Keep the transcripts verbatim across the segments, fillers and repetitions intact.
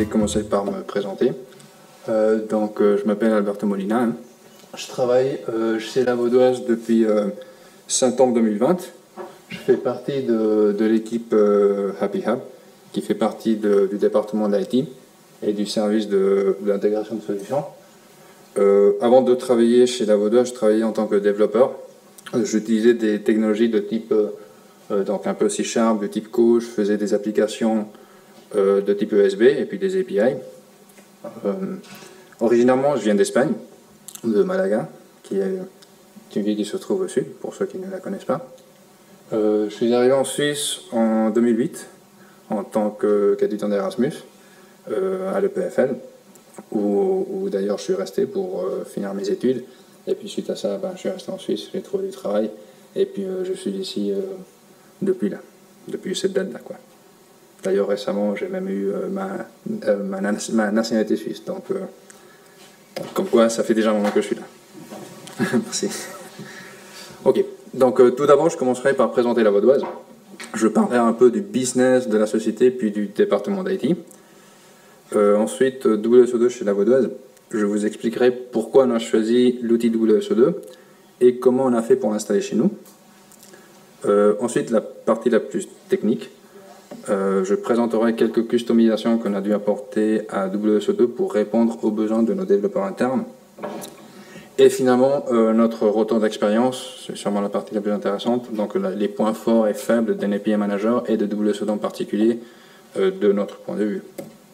commencer par me présenter. Euh, donc, euh, je m'appelle Alberto Molina. Hein. Je travaille euh, chez La Vaudoise depuis euh, septembre deux mille vingt. Je fais partie de, de l'équipe euh, Happy Hub, qui fait partie de, du département d'I T et du service de, de l'intégration de solutions. Euh, avant de travailler chez La Vaudoise, je travaillais en tant que développeur. J'utilisais des technologies de type, euh, donc un peu C Sharp, de type Co. Je faisais des applications euh, de type E S B et puis des A P I. Euh, originairement, je viens d'Espagne, de Malaga, qui est une ville qui se trouve au sud, pour ceux qui ne la connaissent pas. Euh, je suis arrivé en Suisse en deux mille huit, en tant qu'étudiant d'Erasmus, euh, à l'E P F L, où, où d'ailleurs je suis resté pour euh, finir mes études. Et puis suite à ça, ben, je suis resté en Suisse, j'ai trouvé du travail, et puis euh, je suis ici euh, depuis là, depuis cette date-là, quoi. D'ailleurs, récemment, j'ai même eu euh, ma, euh, ma, ma nationalité suisse, donc euh, comme quoi, ça fait déjà un moment que je suis là. Merci. Ok, donc euh, tout d'abord, je commencerai par présenter La Vaudoise. Je parlerai un peu du business de la société, puis du département d'I T. Euh, ensuite, W S O deux chez La Vaudoise. Je vous expliquerai pourquoi on a choisi l'outil W S O deux et comment on a fait pour l'installer chez nous. Euh, ensuite, la partie la plus technique. Euh, je présenterai quelques customisations qu'on a dû apporter à W S O deux pour répondre aux besoins de nos développeurs internes. Et finalement, euh, notre retour d'expérience, c'est sûrement la partie la plus intéressante, donc la, les points forts et faibles d'N A P I Manager et de W S O deux en particulier, euh, de notre point de vue.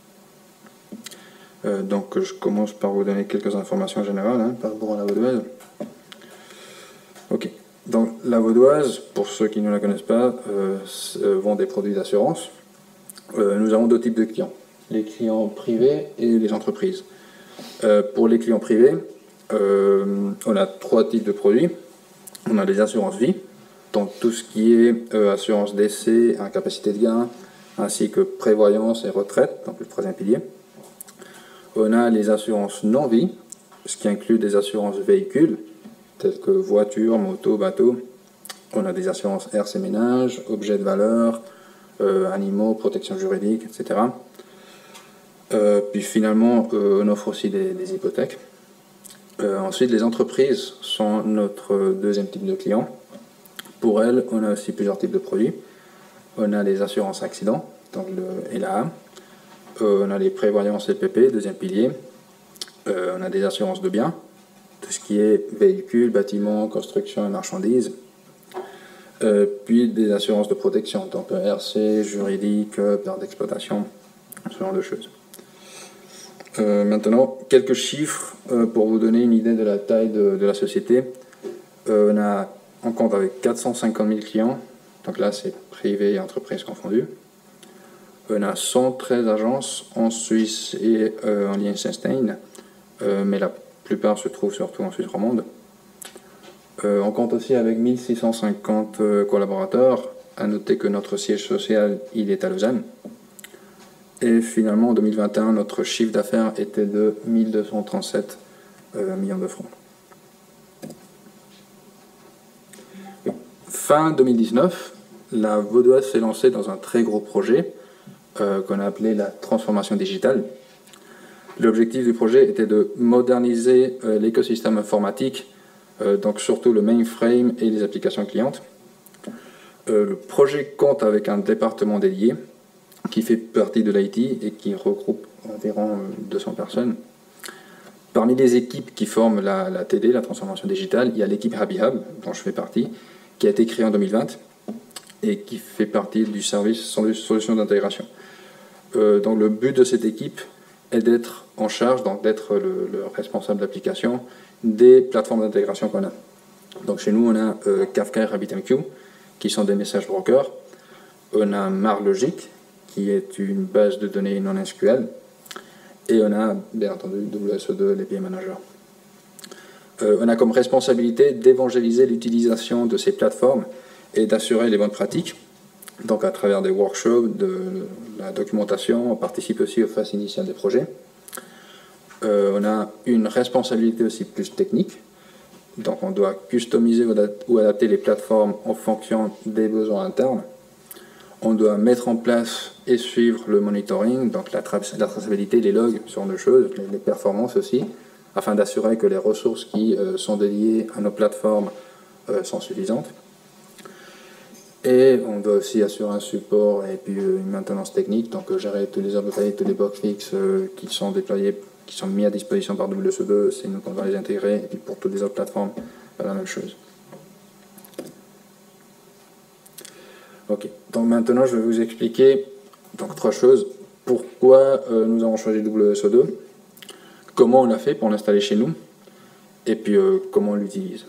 Euh, donc je commence par vous donner quelques informations générales hein, par rapport à La Vaudoise. Ok. Donc, La Vaudoise, pour ceux qui ne la connaissent pas, euh, vend des produits d'assurance. Euh, nous avons deux types de clients, les clients privés et les entreprises. Euh, pour les clients privés, euh, on a trois types de produits. On a les assurances vie, donc tout ce qui est euh, assurance décès, incapacité de gain, ainsi que prévoyance et retraite, donc le troisième pilier. On a les assurances non-vie, ce qui inclut des assurances véhicules, telles que voitures, motos, bateaux. On a des assurances R C ménage, objets de valeur, euh, animaux, protection juridique, et cetera. Euh, puis finalement, euh, on offre aussi des, des hypothèques. Euh, ensuite, les entreprises sont notre deuxième type de client. Pour elles, on a aussi plusieurs types de produits. On a les assurances accidents, donc le L A A. Euh, on a les prévoyances L P P, deuxième pilier. Euh, on a des assurances de biens, tout ce qui est véhicules, bâtiments, construction et marchandises. Euh, puis des assurances de protection, donc R C, juridique, perte d'exploitation, ce genre de choses. Euh, maintenant, quelques chiffres euh, pour vous donner une idée de la taille de, de la société. Euh, on a en compte avec quatre cent cinquante mille clients, donc là c'est privé et entreprise confondues. On a cent treize agences en Suisse et euh, en Liechtenstein, euh, mais la plupart se trouvent surtout en Suisse romande. Euh, on compte aussi avec mille six cent cinquante euh, collaborateurs. À noter que notre siège social, il est à Lausanne. Et finalement, en deux mille vingt et un, notre chiffre d'affaires était de mille deux cent trente-sept euh, millions de francs. Fin deux mille dix-neuf, la Vaudoise s'est lancée dans un très gros projet euh, qu'on a appelé la transformation digitale. L'objectif du projet était de moderniser euh, l'écosystème informatique, euh, donc surtout le mainframe et les applications clientes. Euh, le projet compte avec un département dédié qui fait partie de l'I T et qui regroupe environ deux cents personnes. Parmi les équipes qui forment la, la T D, la transformation digitale, il y a l'équipe Happy Hub, dont je fais partie, qui a été créée en deux mille vingt et qui fait partie du service solutions d'intégration. Euh, donc le but de cette équipe est d'être en charge, donc d'être le, le responsable d'application des plateformes d'intégration qu'on a. Donc chez nous, on a euh, Kafka et RabbitMQ, qui sont des messages brokers. On a MarLogic, qui est une base de données non S Q L. Et on a, bien entendu, W S O deux, l'A P I Manager. Euh, on a comme responsabilité d'évangéliser l'utilisation de ces plateformes et d'assurer les bonnes pratiques. Donc à travers des workshops, de la documentation, on participe aussi aux phases initiales des projets. Euh, on a une responsabilité aussi plus technique. Donc on doit customiser ou adapter les plateformes en fonction des besoins internes. On doit mettre en place et suivre le monitoring, donc la, tra la traçabilité, les logs, ce genre de choses, les, les performances aussi, afin d'assurer que les ressources qui euh, sont dédiées à nos plateformes euh, sont suffisantes. Et on doit aussi assurer un support et puis euh, une maintenance technique, donc euh, gérer tous les updates, tous les bug fixes euh, qui sont déployés, qui sont mis à disposition par W S O deux, c'est nous qu'on va les intégrer, et puis pour toutes les autres plateformes, la même chose. Ok, donc maintenant je vais vous expliquer donc, trois choses. Pourquoi euh, nous avons choisi W S O deux, comment on l'a fait pour l'installer chez nous, et puis euh, comment on l'utilise.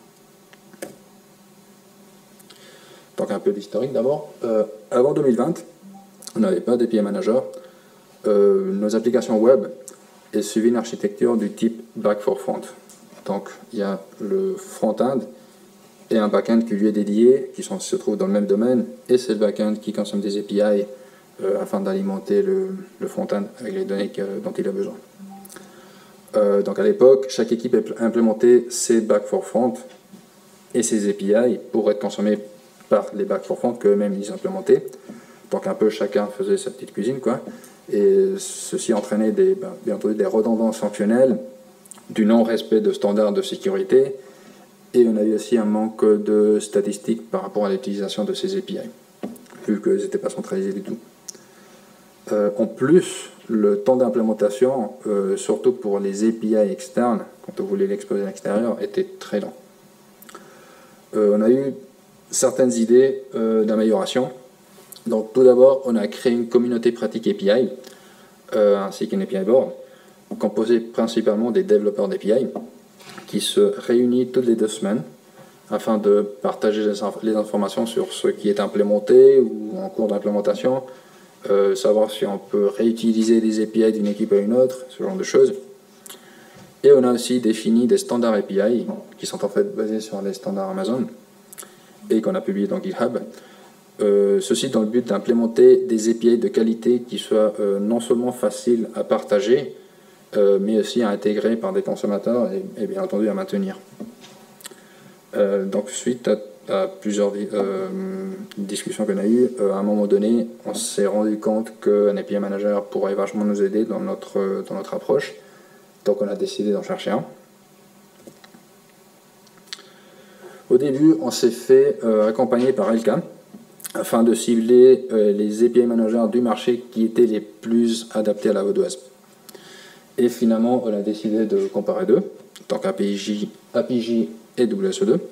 Donc un peu d'historique d'abord. Euh, avant deux mille vingt, on n'avait pas d'A P I Manager. Euh, nos applications web elles suivaient une architecture du type back for front. Donc il y a le front-end et un back-end qui lui est dédié, qui sont, se trouvent dans le même domaine, et c'est le back-end qui consomme des A P I euh, afin d'alimenter le, le front-end avec les données que, dont il a besoin. Euh, donc à l'époque, chaque équipe implémentait ses back for front et ses A P I pour être consommés par les back for front qu'eux-mêmes ils implémentaient. Donc un peu chacun faisait sa petite cuisine, quoi. Et ceci entraînait des, ben, bien entendu des redondances fonctionnelles, du non-respect de standards de sécurité, et on a eu aussi un manque de statistiques par rapport à l'utilisation de ces A P I, vu qu'elles n'étaient pas centralisées du tout. Euh, en plus, le temps d'implémentation, euh, surtout pour les A P I externes, quand on voulait l'exposer à l'extérieur, était très lent. Euh, on a eu certaines idées euh, d'amélioration. Donc tout d'abord, on a créé une communauté pratique A P I, euh, ainsi qu'une A P I board, composée principalement des développeurs d'A P I, qui se réunit toutes les deux semaines afin de partager les, inf les informations sur ce qui est implémenté ou en cours d'implémentation, euh, savoir si on peut réutiliser les A P I d'une équipe à une autre, ce genre de choses. Et on a aussi défini des standards A P I qui sont en fait basés sur les standards Amazon et qu'on a publié dans GitHub. Euh, ceci dans le but d'implémenter des A P I de qualité qui soient euh, non seulement faciles à partager, euh, mais aussi à intégrer par des consommateurs et, et bien entendu à maintenir. Euh, donc suite à, à plusieurs euh, discussions qu'on a eues, euh, à un moment donné, on s'est rendu compte qu'un A P I Manager pourrait vachement nous aider dans notre, dans notre approche. Donc on a décidé d'en chercher un. Au début, on s'est fait euh, accompagner par L K afin de cibler euh, les A P I managers du marché qui étaient les plus adaptés à la Vaudoise. Et finalement, on a décidé de comparer deux, donc A P J, A P J et W S O deux.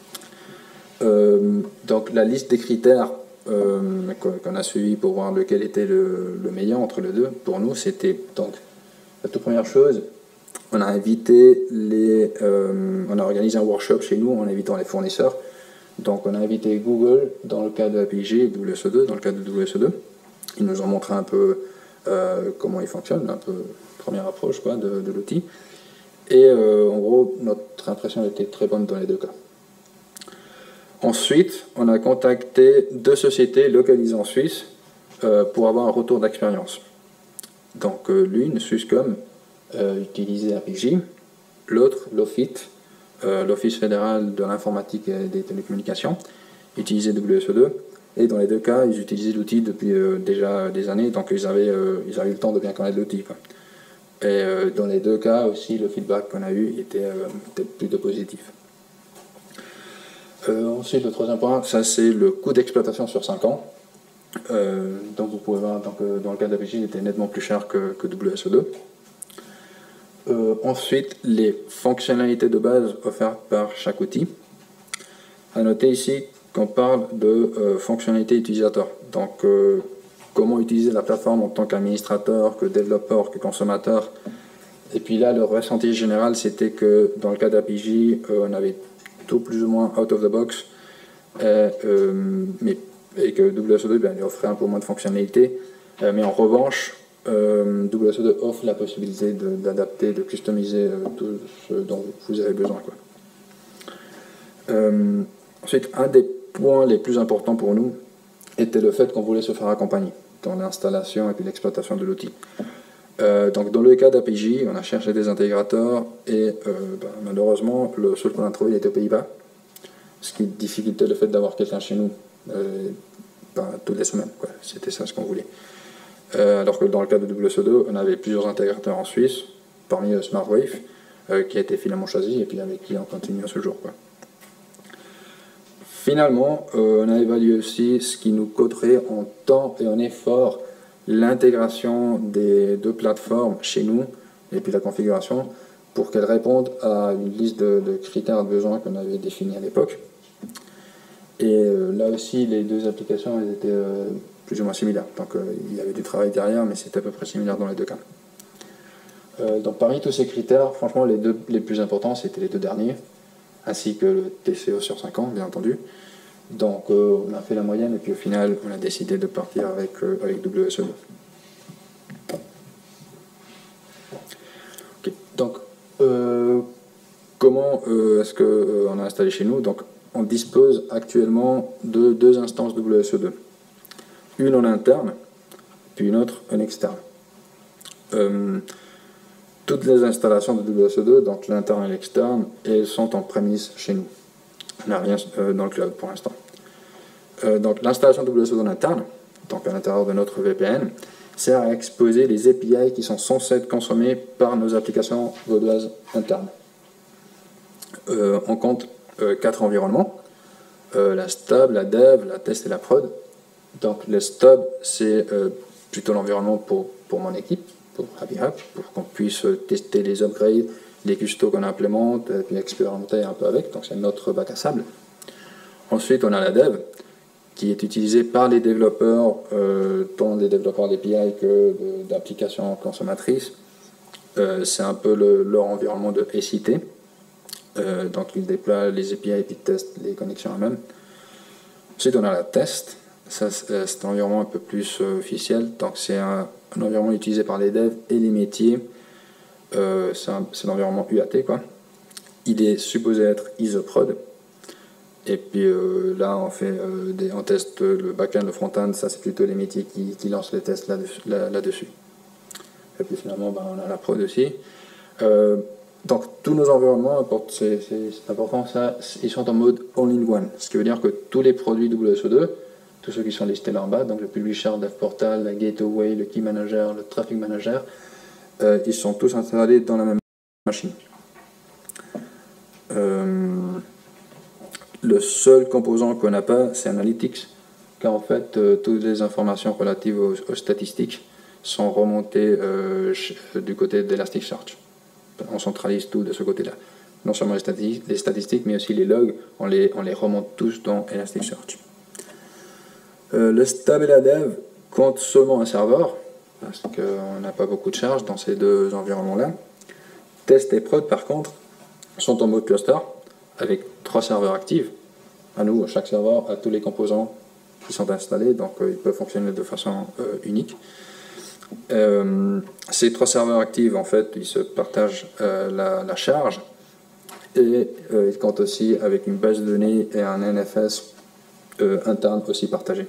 Euh, donc la liste des critères euh, qu'on a suivi pour voir lequel était le, le meilleur entre les deux, pour nous, c'était donc la toute première chose, on a invité les, euh, on a organisé un workshop chez nous en invitant les fournisseurs. Donc on a invité Google dans le cas de A P J et W S O deux, dans le cas de W S O deux. Ils nous ont montré un peu euh, comment il fonctionne, un peu première approche quoi, de, de l'outil. Et euh, en gros, notre impression était très bonne dans les deux cas. Ensuite, on a contacté deux sociétés localisées en Suisse euh, pour avoir un retour d'expérience. Donc euh, l'une, Swisscom, euh, utilisait A P J, l'autre, Lofit, euh, l'Office fédéral de l'informatique et des télécommunications, utilisait W S O deux. Et dans les deux cas, ils utilisaient l'outil depuis euh, déjà des années, donc ils avaient, euh, ils avaient eu le temps de bien connaître l'outil. Et euh, dans les deux cas aussi, le feedback qu'on a eu était, euh, était plutôt positif. Euh, ensuite, le troisième point, ça c'est le coût d'exploitation sur cinq ans. Euh, donc vous pouvez voir, donc, euh, dans le cas d'A P J, il était nettement plus cher que, que W S O deux. Euh, ensuite, les fonctionnalités de base offertes par chaque outil. À noter ici qu'on parle de euh, fonctionnalités utilisateur. Donc, euh, comment utiliser la plateforme en tant qu'administrateur, que développeur, que consommateur. Et puis là, le ressenti général, c'était que dans le cas d'A P J, euh, on avait tout plus ou moins out of the box, et, euh, mais, et que W S O deux ben, lui offrait un peu moins de fonctionnalités. Euh, mais en revanche, euh, W S O deux offre la possibilité d'adapter, de, de customiser euh, tout ce dont vous avez besoin, quoi. Euh, ensuite, un des points les plus importants pour nous était le fait qu'on voulait se faire accompagner dans l'installation et puis l'exploitation de l'outil. Euh, donc dans le cas d'A P J, on a cherché des intégrateurs et euh, ben, malheureusement le seul qu'on a trouvé était aux Pays-Bas, ce qui difficultait le fait d'avoir quelqu'un chez nous, euh, par, toutes les semaines. C'était ça ce qu'on voulait. Euh, alors que dans le cas de W S O deux, on avait plusieurs intégrateurs en Suisse, parmi eux SmartWave, euh, qui a été finalement choisi et puis avec qui on continue à ce jour, quoi. Finalement, euh, on a évalué aussi ce qui nous coûterait en temps et en effort l'intégration des deux plateformes chez nous et puis la configuration pour qu'elles répondent à une liste de, de critères de besoins qu'on avait définis à l'époque. Et euh, là aussi, les deux applications elles étaient euh, plus ou moins similaires. Donc euh, il y avait du travail derrière, mais c'était à peu près similaire dans les deux cas. Euh, donc parmi tous ces critères, franchement, les deux les plus importants, c'était les deux derniers, ainsi que le T C O sur cinq ans, bien entendu. Donc euh, on a fait la moyenne, et puis au final, on a décidé de partir avec, euh, avec W S O deux. Okay. Donc, euh, comment euh, est-ce qu'on euh, a installé chez nous? Donc, on dispose actuellement de deux instances W S O deux. Une en interne, puis une autre en externe. Euh, toutes les installations de W S O deux, donc l'interne et l'externe, elles sont en prémisse chez nous. On n'a rien euh, dans le cloud pour l'instant. Euh, donc l'installation de W S O deux en interne, donc à l'intérieur de notre V P N, sert à exposer les A P I qui sont censés être consommés par nos applications vaudoises internes. Euh, on compte euh, quatre environnements, euh, la stab, la dev, la test et la prod. Donc le stab, c'est euh, plutôt l'environnement pour, pour mon équipe, pour Happy Hub, pour qu'on puisse tester les upgrades, les custos qu'on implémente, et puis expérimenter un peu avec, donc c'est notre bac à sable. Ensuite, on a la dev, qui est utilisée par les développeurs, euh, tant des développeurs d'A P I que d'applications consommatrices. Euh, c'est un peu le, leur environnement de S I T. Euh, donc ils déploient les A P I et puis testent les connexions elles-mêmes. Ensuite, on a la test. Ça, c'est un environnement un peu plus euh, officiel. Donc c'est un, un environnement utilisé par les devs et les métiers. Euh, c'est l'environnement U A T, quoi. Il est supposé être isoprod. Et puis euh, là, on fait euh, des, on teste le back-end, le front-end. Ça, c'est plutôt les métiers qui, qui lancent les tests là-dessus. Là, là-dessus. Et puis finalement, ben, on a la prod aussi. Euh, donc tous nos environnements, c'est important, ça, ils sont en mode all-in-one. Ce qui veut dire que tous les produits W S O deux, tous ceux qui sont listés là en bas, donc le publisher, le dev portal, la gateway, le key manager, le traffic manager, euh, ils sont tous installés dans la même machine. Euh, le seul composant qu'on n'a pas, c'est Analytics, car en fait, euh, toutes les informations relatives aux, aux statistiques sont remontées euh, du côté d'Elasticsearch. On centralise tout de ce côté-là. Non seulement les statistiques, les statistiques, mais aussi les logs, on les, on les remonte tous dans Elasticsearch. Euh, le stab et la dev comptent seulement un serveur, parce qu'on n'a pas beaucoup de charge dans ces deux environnements-là. Test et prod, par contre, sont en mode cluster, avec trois serveurs actifs. À nous, chaque serveur a tous les composants qui sont installés, donc euh, ils peuvent fonctionner de façon euh, unique. Euh, ces trois serveurs actifs, en fait, ils se partagent euh, la, la charge et euh, ils comptent aussi avec une base de données et un N F S euh, interne aussi partagé.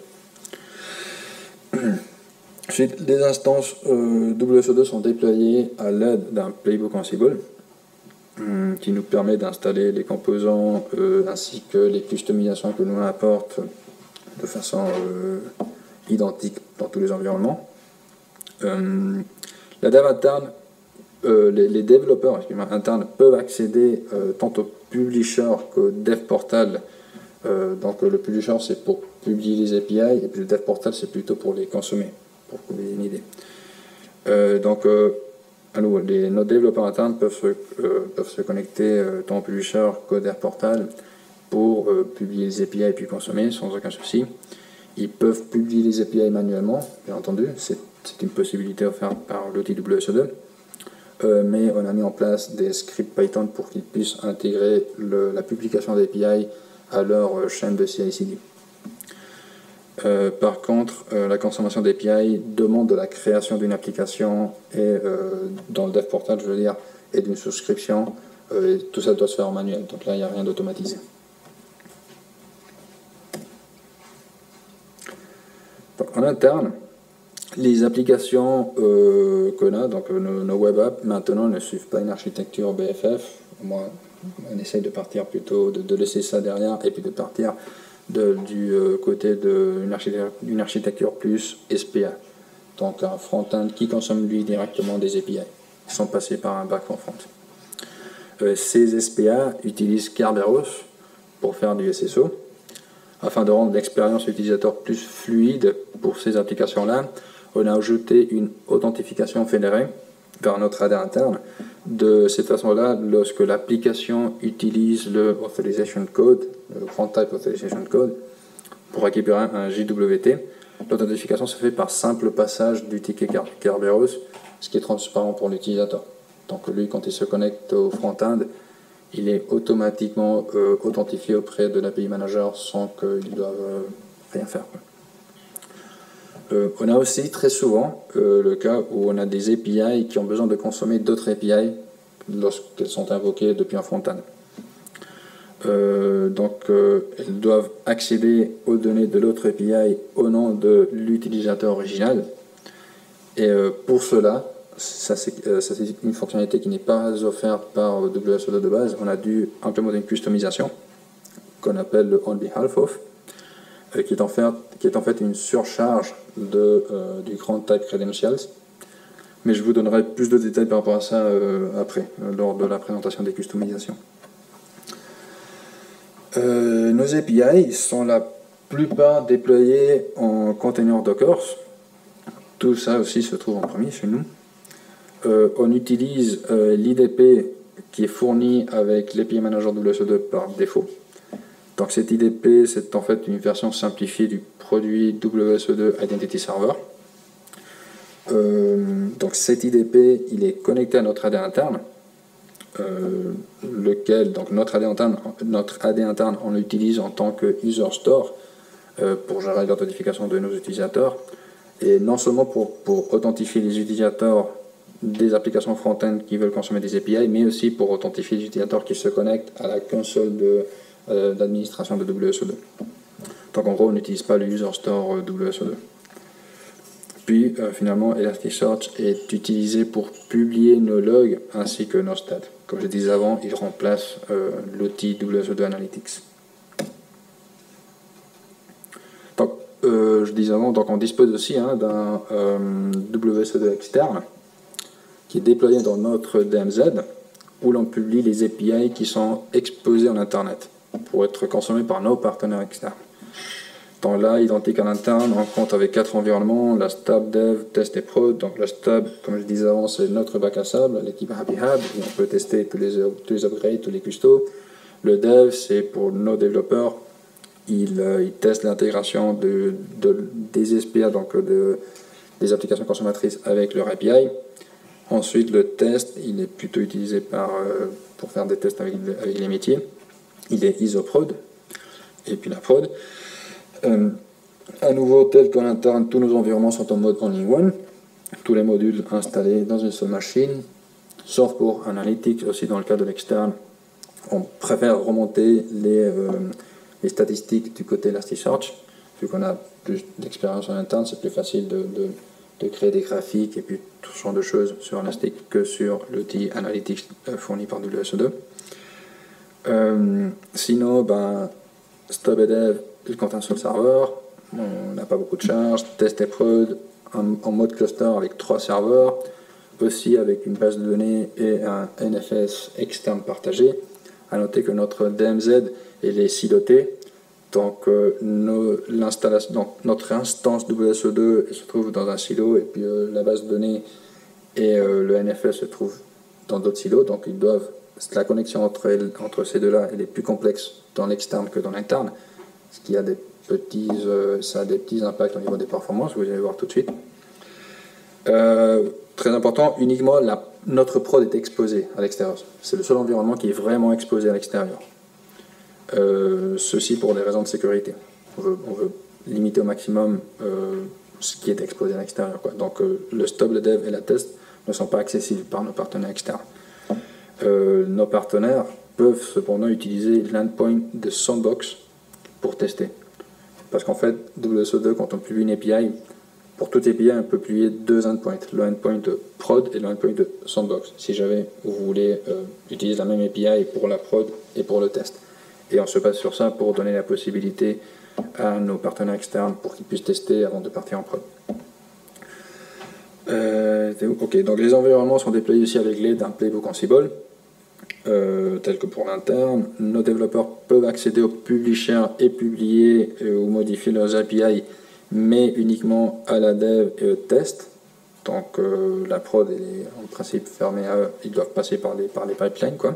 Ensuite, les instances euh, W S O deux sont déployées à l'aide d'un Playbook Ansible euh, qui nous permet d'installer les composants euh, ainsi que les customisations que nous apporte de façon euh, identique dans tous les environnements. Euh, la dev interne, euh, les, les développeurs internes peuvent accéder euh, tant au publisher qu'au dev portal. Euh, donc le publisher c'est pour publier les A P I et puis le dev portal c'est plutôt pour les consommer, pour que vous ayez une idée. Euh, donc euh, alors, les, nos développeurs internes peuvent se, euh, peuvent se connecter euh, tant au publisher qu'au dev portal pour euh, publier les A P I et puis consommer sans aucun souci. Ils peuvent publier les A P I manuellement, bien entendu, c'est une possibilité offerte par l'outil W S O deux, euh, mais on a mis en place des scripts Python pour qu'ils puissent intégrer le, la publication des A P I à leur chaîne de C I C D. Euh, par contre, euh, la consommation d'A P I demande de la création d'une application et euh, dans le dev portal, je veux dire, et d'une souscription. Euh, et tout ça doit se faire en manuel, donc là, il n'y a rien d'automatisé. En interne, les applications euh, qu'on a, donc nos, nos web apps, maintenant ne suivent pas une architecture B F F. Moi, on essaye de partir plutôt, de, de laisser ça derrière et puis de partir de, du euh, côté d'une architecture, d'une architecture plus S P A. Donc un front-end qui consomme lui directement des A P I, sans passer par un back-end front. Euh, ces S P A utilisent Kerberos pour faire du S S O. Afin de rendre l'expérience utilisateur plus fluide pour ces applications-là, on a ajouté une authentification fédérée vers notre A D interne. De cette façon-là, lorsque l'application utilise le Authorization Code, le Grand Type Authorization Code, pour récupérer un J W T, l'authentification se fait par simple passage du ticket Kerberos, ce qui est transparent pour l'utilisateur. Donc lui, quand il se connecte au front-end, il est automatiquement euh, authentifié auprès de l'A P I Manager sans qu'il doive euh, rien faire. Euh, on a aussi très souvent euh, le cas où on a des A P I qui ont besoin de consommer d'autres A P I lorsqu'elles sont invoquées depuis un front-end. Euh, donc, euh, elles doivent accéder aux données de l'autre A P I au nom de l'utilisateur original. Et euh, pour cela, ça c'est euh, une fonctionnalité qui n'est pas offerte par W S O deux de base. On a dû implémenter une customisation qu'on appelle le on behalf of, euh, qui, est en fait, qui est en fait une surcharge de, euh, du Grand Type Credentials. Mais je vous donnerai plus de détails par rapport à ça euh, après, euh, lors de la présentation des customisations. Euh, nos A P I sont la plupart déployés en container Docker. Tout ça aussi se trouve en premier chez nous. Euh, on utilise euh, l'I D P qui est fourni avec l'A P I Manager W S O deux par défaut. Donc cet I D P, c'est en fait une version simplifiée du produit W S O deux Identity Server. Euh, donc cet I D P, il est connecté à notre A D interne, euh, lequel, donc notre A D interne, notre A D interne, on l'utilise en tant que user store euh, pour gérer l'authentification de nos utilisateurs. Et non seulement pour, pour authentifier les utilisateurs des applications front-end qui veulent consommer des A P I, mais aussi pour authentifier les utilisateurs qui se connectent à la console d'administration de, euh, de W S O deux. Donc en gros, on n'utilise pas le user store euh, W S O deux. Puis euh, finalement, Elasticsearch est utilisé pour publier nos logs ainsi que nos stats. Comme je disais avant, il remplace euh, l'outil W S O deux Analytics. Donc, euh, je disais avant, donc on dispose aussi hein, d'un euh, W S O deux externe qui est déployé dans notre D M Z, où l'on publie les A P I qui sont exposés en Internet pour être consommés par nos partenaires externes. Dans là, identique à l'interne, on compte avec quatre environnements, la Stab, Dev, Test et Prod. Donc la Stab, comme je disais avant, c'est notre bac à sable, l'équipe Happy Hub, et on peut tester tous les, tous les upgrades, tous les custos. Le Dev, c'est pour nos développeurs, ils, euh, ils testent l'intégration de, de, des S P A, donc de, des applications consommatrices avec leur A P I. Ensuite, le test, il est plutôt utilisé par, euh, pour faire des tests avec, avec les métiers. Il est ISOProd. Et puis la prod. Euh, à nouveau, tel qu'en interne, tous nos environnements sont en mode all-in-one. Tous les modules installés dans une seule machine. Sauf pour Analytics, aussi dans le cas de l'externe. On préfère remonter les, euh, les statistiques du côté Elasticsearch. Vu qu'on a plus d'expérience en interne, c'est plus facile de... de de créer des graphiques et puis tout ce genre de choses sur Elastic que sur l'outil Analytics fourni par W S O deux. Euh, sinon, ben, Stub et Dev, il compte un seul serveur, on n'a pas beaucoup de charges, Test et Prod en, en mode cluster avec trois serveurs, aussi avec une base de données et un N F S externe partagé. À noter que notre D M Z est siloté. Donc, euh, nos, donc notre instance W S O deux se trouve dans un silo et puis euh, la base de données et euh, le N F S se trouvent dans d'autres silos. Donc ils doivent, la connexion entre, elles, entre ces deux-là elle est plus complexe dans l'externe que dans l'interne, ce qui a des petits, euh, ça a des petits impacts au niveau des performances, vous allez voir tout de suite. Euh, très important, uniquement la, notre prod est exposé à l'extérieur. C'est le seul environnement qui est vraiment exposé à l'extérieur. Euh, ceci pour des raisons de sécurité. On veut, on veut limiter au maximum euh, ce qui est exposé à l'extérieur. Donc euh, le stub, le dev et la test ne sont pas accessibles par nos partenaires externes. Euh, nos partenaires peuvent cependant utiliser l'endpoint de Sandbox pour tester. Parce qu'en fait, W S O deux, quand on publie une A P I, pour toute A P I, on peut publier deux endpoints, le endpoint de prod et le endpoint de Sandbox. Si jamais vous voulez euh, utiliser la même A P I pour la prod et pour le test. Et on se base sur ça pour donner la possibilité à nos partenaires externes pour qu'ils puissent tester avant de partir en prod. Euh, ok, donc les environnements sont déployés aussi avec l'aide d'un playbook Ansible, euh, tel que pour l'interne. Nos développeurs peuvent accéder aux publishers et publier euh, ou modifier leurs A P I, mais uniquement à la dev et au test. Donc euh, la prod est en principe fermée à eux, ils doivent passer par les, par les pipelines, quoi.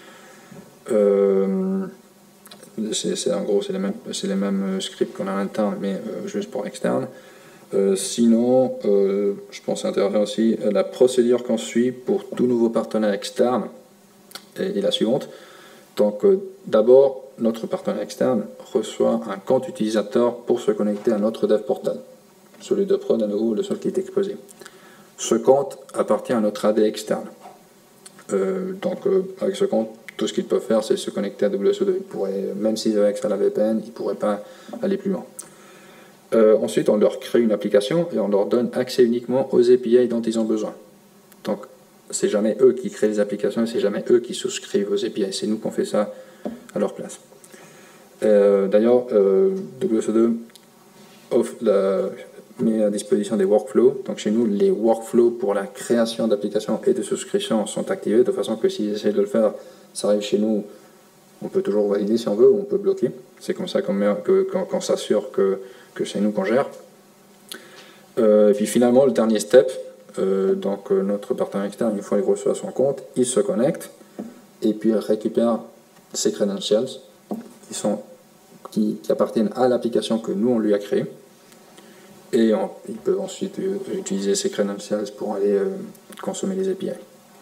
Euh, c'est, en gros, c'est les mêmes, c'est les mêmes scripts qu'on a à l'interne, mais euh, juste pour l'externe. Euh, sinon, euh, je pense intéressant aussi, la procédure qu'on suit pour tout nouveau partenaire externe est, est la suivante. Donc, euh, d'abord, notre partenaire externe reçoit un compte utilisateur pour se connecter à notre dev portal. Celui de prod, à nouveau, le seul qui est exposé. Ce compte appartient à notre A D externe. Euh, donc, euh, avec ce compte, tout ce qu'ils peuvent faire, c'est se connecter à W S O deux. Ils pourraient, même s'ils avaient accès à la V P N, ils ne pourraient pas aller plus loin. Euh, ensuite, on leur crée une application et on leur donne accès uniquement aux A P I dont ils ont besoin. Donc, c'est jamais eux qui créent les applications et c'est jamais eux qui souscrivent aux A P I. C'est nous qu'on fait ça à leur place. Euh, D'ailleurs, euh, W S O deux offre la, met à disposition des workflows. Donc, chez nous, les workflows pour la création d'applications et de souscriptions sont activés de façon que s'ils essaient de le faire, ça arrive chez nous. On peut toujours valider si on veut ou on peut bloquer. C'est comme ça qu'on qu'on s'assure que que c'est nous qu'on gère. Euh, et puis finalement, le dernier step, euh, donc euh, notre partenaire externe, une fois qu'il reçoit son compte, il se connecte et puis il récupère ses credentials qui, sont, qui, qui appartiennent à l'application que nous, on lui a créée. Et on, il peut ensuite euh, utiliser ces credentials pour aller euh, consommer les A P I.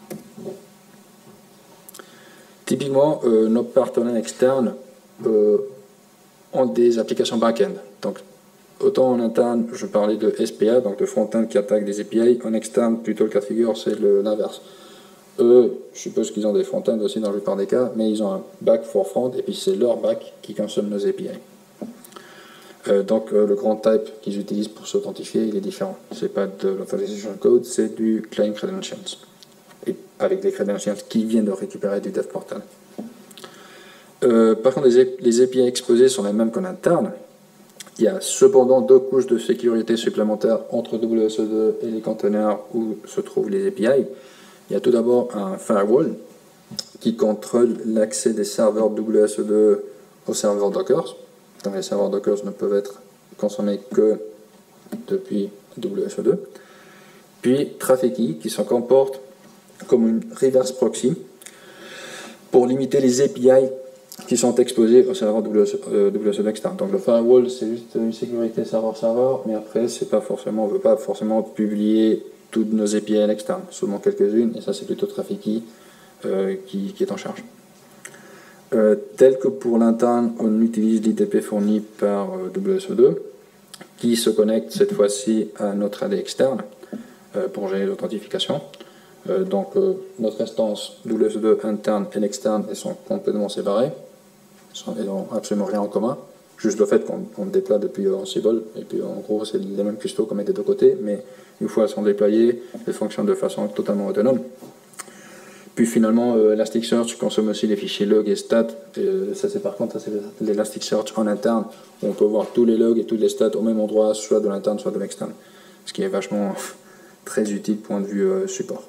Typiquement, euh, nos partenaires externes euh, ont des applications back-end. Donc, autant en interne, je parlais de S P A, donc de front-end qui attaque des A P I. En externe, plutôt le cas de figure, c'est l'inverse. Eux, je suppose qu'ils ont des front-end aussi dans la plupart des cas, mais ils ont un back for front, et puis c'est leur back qui consomme nos A P I. Euh, donc euh, le grand type qu'ils utilisent pour s'authentifier, il est différent. C'est pas de l'Authorization Code, c'est du Client Credentials. Et avec des credentials qui viennent de récupérer du Dev Portal. Euh, par contre, les, les A P I exposés sont les mêmes qu'en interne. Il y a cependant deux couches de sécurité supplémentaires entre W S O deux et les conteneurs où se trouvent les A P I. Il y a tout d'abord un firewall qui contrôle l'accès des serveurs W S O deux aux serveurs Docker. Donc les serveurs Docker ne peuvent être consommés que depuis W S O deux. Puis Traffic qui se comporte comme une reverse proxy pour limiter les A P I qui sont exposés au serveur W S O deux externe. Donc le firewall, c'est juste une sécurité serveur-serveur, mais après, c'est pas forcément, on ne veut pas forcément publier toutes nos A P I à l'externe, seulement quelques-unes, et ça c'est plutôt Traffic euh, qui, qui est en charge. Euh, tel que pour l'interne, on utilise l'I T P fourni par euh, W S O deux, qui se connecte cette fois-ci à notre A D externe euh, pour gérer l'authentification. Euh, donc euh, notre instance W S O deux interne et l'externe, elles sont complètement séparées. Ils n'ont absolument rien en commun, juste le fait qu'on déploie depuis Ansible, et puis en gros c'est les mêmes custos qu'on met des deux côtés, mais une fois elles sont déployées, elles fonctionnent de façon totalement autonome. Puis finalement, euh, Elasticsearch consomme aussi les fichiers log et stats, et, euh, ça c'est par contre l'Elasticsearch en interne, où on peut voir tous les logs et toutes les stats au même endroit, soit de l'interne, soit de l'externe, ce qui est vachement très utile point de vue euh, support.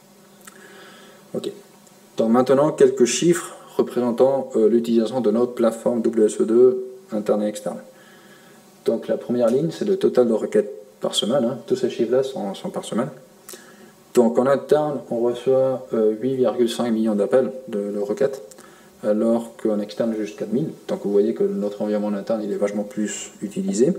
Ok. Donc maintenant, quelques chiffres représentant euh, l'utilisation de notre plateforme W S O deux interne et externe. Donc la première ligne, c'est le total de requêtes par semaine. Hein. Tous ces chiffres-là sont, sont par semaine. Donc en interne, on reçoit euh, huit virgule cinq millions d'appels de, de requêtes, alors qu'en externe, juste quatre mille. Donc vous voyez que notre environnement interne, il est vachement plus utilisé.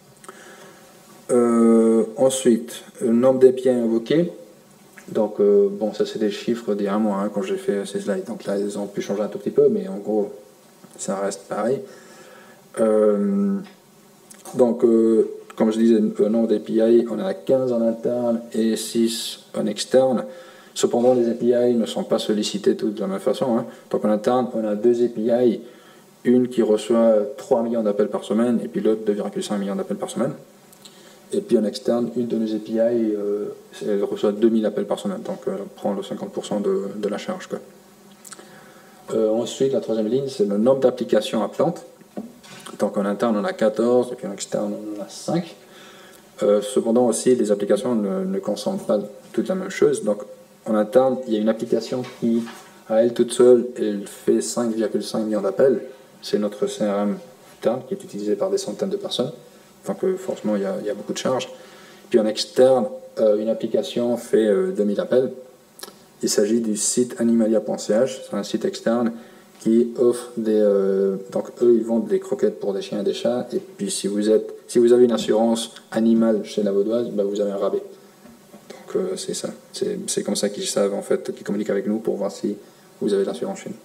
Euh, ensuite, le nombre d'A P I invoqués. Donc, euh, bon, ça c'est des chiffres d'il y a un mois hein, quand j'ai fait ces slides. Donc là, ils ont pu changer un tout petit peu, mais en gros, ça reste pareil. Euh, donc, euh, comme je disais, le nombre d'A P I, on a quinze en interne et six en externe. Cependant, les A P I ne sont pas sollicités toutes de la même façon. Hein. Donc, en interne, on a deux A P I, une qui reçoit trois millions d'appels par semaine et puis l'autre deux virgule cinq millions d'appels par semaine. Et puis en externe, une de nos A P I, euh, elle reçoit deux mille appels par semaine, donc elle prend le cinquante pour cent de, de la charge. Quoi. Euh, ensuite, la troisième ligne, c'est le nombre d'applications à plante. Donc en interne, on a quatorze, et puis en externe, on en a cinq. Euh, cependant aussi, les applications ne, ne consomment pas toutes la même chose. Donc en interne, il y a une application qui, à elle toute seule, elle fait cinq virgule cinq millions d'appels. C'est notre C R M interne qui est utilisé par des centaines de personnes. Donc euh, forcément, il y, a, il y a beaucoup de charges. Puis en externe, euh, une application fait euh, deux mille appels. Il s'agit du site animalia point c h. C'est un site externe qui offre des... Euh, donc eux, ils vendent des croquettes pour des chiens et des chats. Et puis si vous, êtes, si vous avez une assurance animale chez la Vaudoise, bah, vous avez un rabais. Donc euh, c'est ça. C'est comme ça qu'ils savent, en fait, qu'ils communiquent avec nous pour voir si vous avez l'assurance chez nous.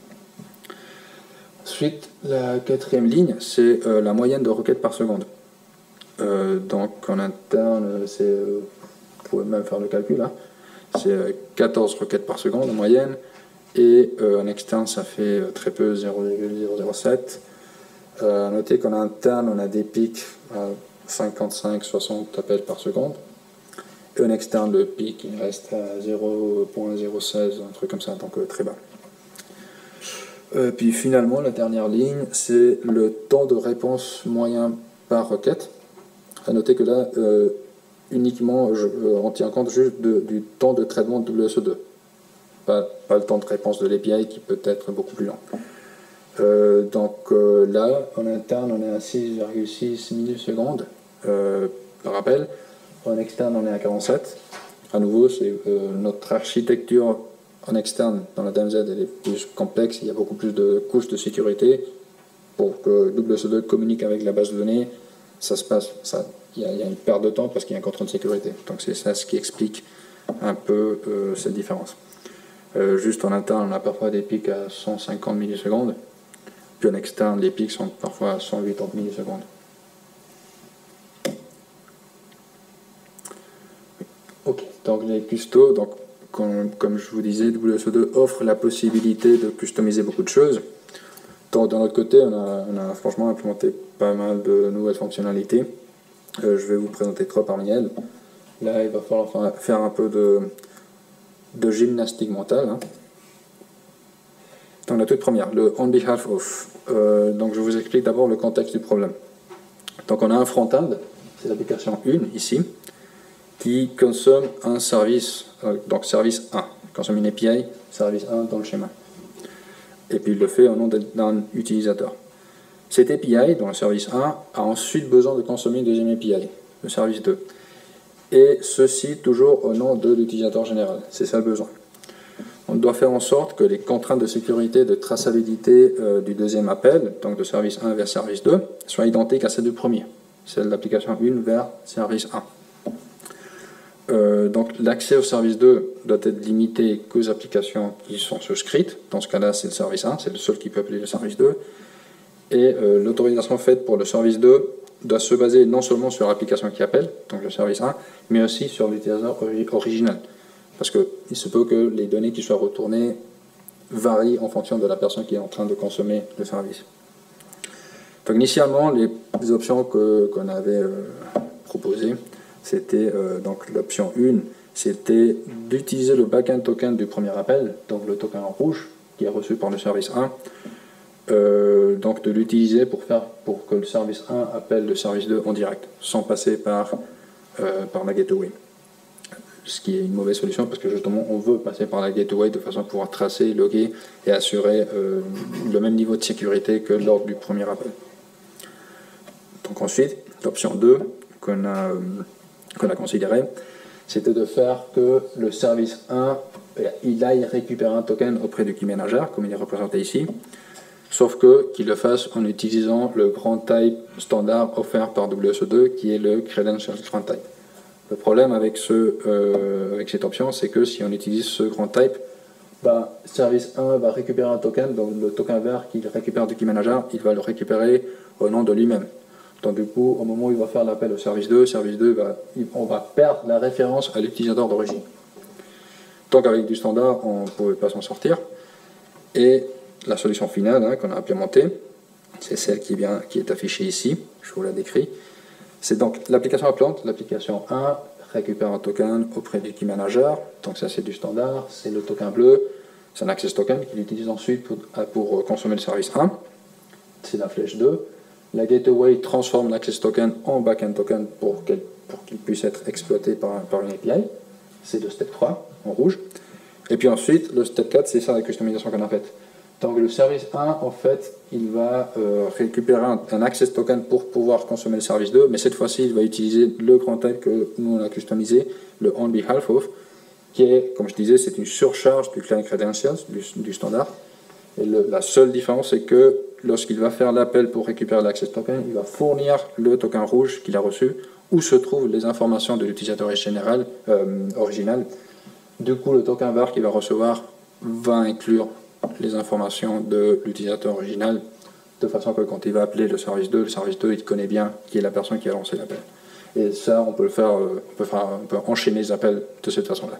Ensuite, la quatrième ligne, c'est euh, la moyenne de requêtes par seconde. Euh, donc en interne, c'est... Euh, vous pouvez même faire le calcul, là. C'est euh, quatorze requêtes par seconde en moyenne. Et euh, en externe, ça fait euh, très peu, zéro virgule zéro zéro sept. Euh, notez qu'en interne, on a des pics à cinquante-cinq soixante appels par seconde. Et en externe, le pic, il reste à zéro virgule zéro seize, un truc comme ça, donc euh, très bas. Euh, puis finalement, la dernière ligne, c'est le temps de réponse moyen par requête. À noter que là, euh, uniquement, je, euh, on tient compte juste de, du temps de traitement de W S O deux. Pas, pas le temps de réponse de l'A P I qui peut être beaucoup plus lent. Euh, donc euh, là, en interne, on est à six virgule six millisecondes euh, par appel. En externe, on est à quarante-sept. À nouveau, c'est euh, notre architecture en externe dans la D M Z elle est plus complexe. Il y a beaucoup plus de couches de sécurité. Pour que W S O deux communique avec la base de données, ça se passe, ça, il y a, il y a une perte de temps parce qu'il y a un contrôle de sécurité. Donc c'est ça ce qui explique un peu euh, cette différence. Euh, juste en interne, on a parfois des pics à cent cinquante millisecondes. Puis en externe, les pics sont parfois à cent quatre-vingts millisecondes. Ok, donc les custos, donc, comme, comme je vous disais, W S O deux offre la possibilité de customiser beaucoup de choses. Donc, de notre côté, on a, on a franchement implémenté pas mal de nouvelles fonctionnalités. Euh, je vais vous présenter trois parmi elles. Là, il va falloir faire un peu de... de gymnastique mentale. Hein. Donc la toute première, le on behalf of. Euh, donc je vous explique d'abord le contexte du problème. Donc on a un front-end, c'est l'application un ici, qui consomme un service, euh, donc service un, consomme une A P I, service un dans le schéma. Et puis il le fait au nom d'un utilisateur. Cette A P I, dans le service un, a ensuite besoin de consommer une deuxième A P I, le service deux. Et ceci toujours au nom de l'utilisateur général. C'est ça le besoin. On doit faire en sorte que les contraintes de sécurité, de traçabilité euh, du deuxième appel, donc de service un vers service deux, soient identiques à celles du premier. Celle de l'application un vers service un. Euh, donc l'accès au service deux doit être limité qu'aux applications qui sont souscrites. Dans ce cas-là, c'est le service un, c'est le seul qui peut appeler le service deux. Et euh, l'autorisation faite pour le service deux doit se baser non seulement sur l'application qui appelle, donc le service un, mais aussi sur l'utilisateur original. Parce qu'il se peut que les données qui soient retournées varient en fonction de la personne qui est en train de consommer le service. Donc initialement, les, les options que, qu'on avait euh, proposées, c'était euh, donc l'option un, c'était d'utiliser le backend token du premier appel, donc le token en rouge, qui est reçu par le service un, Euh, donc de l'utiliser pour, faire, pour que le service un appelle le service deux en direct, sans passer par, euh, par la gateway. Ce qui est une mauvaise solution parce que justement on veut passer par la gateway de façon à pouvoir tracer, loguer et assurer euh, le même niveau de sécurité que lors du premier appel. Donc ensuite, l'option deux qu'on a, euh, qu'on a considérée, c'était de faire que le service un, il aille récupérer un token auprès du key manager, comme il est représenté ici, sauf que qu'il le fasse en utilisant le grand type standard offert par W S O deux, qui est le Credentials Grand Type. Le problème avec, ce, euh, avec cette option, c'est que si on utilise ce grand type, bah, service un va récupérer un token, donc le token vert qu'il récupère du key manager, il va le récupérer au nom de lui-même. Donc du coup, au moment où il va faire l'appel au service deux, service deux, va, on va perdre la référence à l'utilisateur d'origine. Donc avec du standard, on ne pouvait pas s'en sortir. Et la solution finale hein, qu'on a implémentée, c'est celle qui, vient, qui est affichée ici, je vous la décris. C'est donc l'application appelante, l'application un récupère un token auprès du key manager, donc ça c'est du standard, c'est le token bleu, c'est un access token qu'il utilise ensuite pour, pour consommer le service un. C'est la flèche deux. La gateway transforme l'access token en backend token pour qu'il pour qu'il puisse être exploité par, par une A P I. C'est le step trois, en rouge. Et puis ensuite, le step quatre, c'est ça la customisation qu'on a faite. Donc le service un, en fait, il va euh, récupérer un, un access token pour pouvoir consommer le service deux, mais cette fois-ci, il va utiliser le grand type que nous, on a customisé, le on behalf of, qui est, comme je disais, c'est une surcharge du client credentials, du, du standard. Et le, la seule différence, c'est que lorsqu'il va faire l'appel pour récupérer l'access token, il va fournir le token rouge qu'il a reçu, où se trouvent les informations de l'utilisateur général, euh, original. Du coup, le token var qu'il va recevoir va inclure les informations de l'utilisateur original, de façon que quand il va appeler le service deux, le service deux, il connaît bien qui est la personne qui a lancé l'appel. Et ça, on peut le faire, on peut faire, on peut enchaîner les appels de cette façon-là.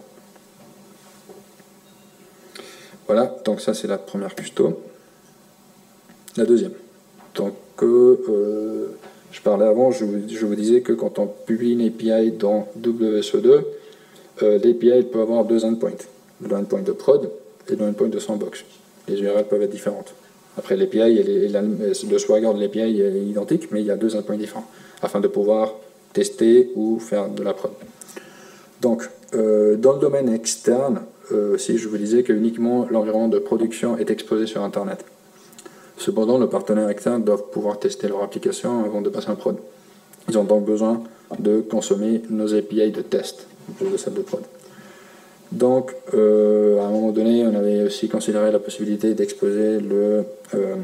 Voilà, donc ça c'est la première custo. La deuxième. Donc, euh, je parlais avant, je vous, je vous disais que quand on publie une A P I dans W S O deux, euh, l'A P I peut avoir deux endpoints. Le endpoint de prod et le endpoint de sandbox. Les U R L peuvent être différentes. Après, l'A P I, elle est, le swagger de l'A P I est identique, mais il y a deux endpoints différents, afin de pouvoir tester ou faire de la prod. Donc, euh, dans le domaine externe, euh, si je vous disais que uniquement l'environnement de production est exposé sur Internet. Cependant, nos partenaires externes doivent pouvoir tester leur application avant de passer en prod. Ils ont donc besoin de consommer nos A P I de test, en plus de celles de prod. Donc, euh, à un moment donné, on avait aussi considéré la possibilité d'exposer le, euh,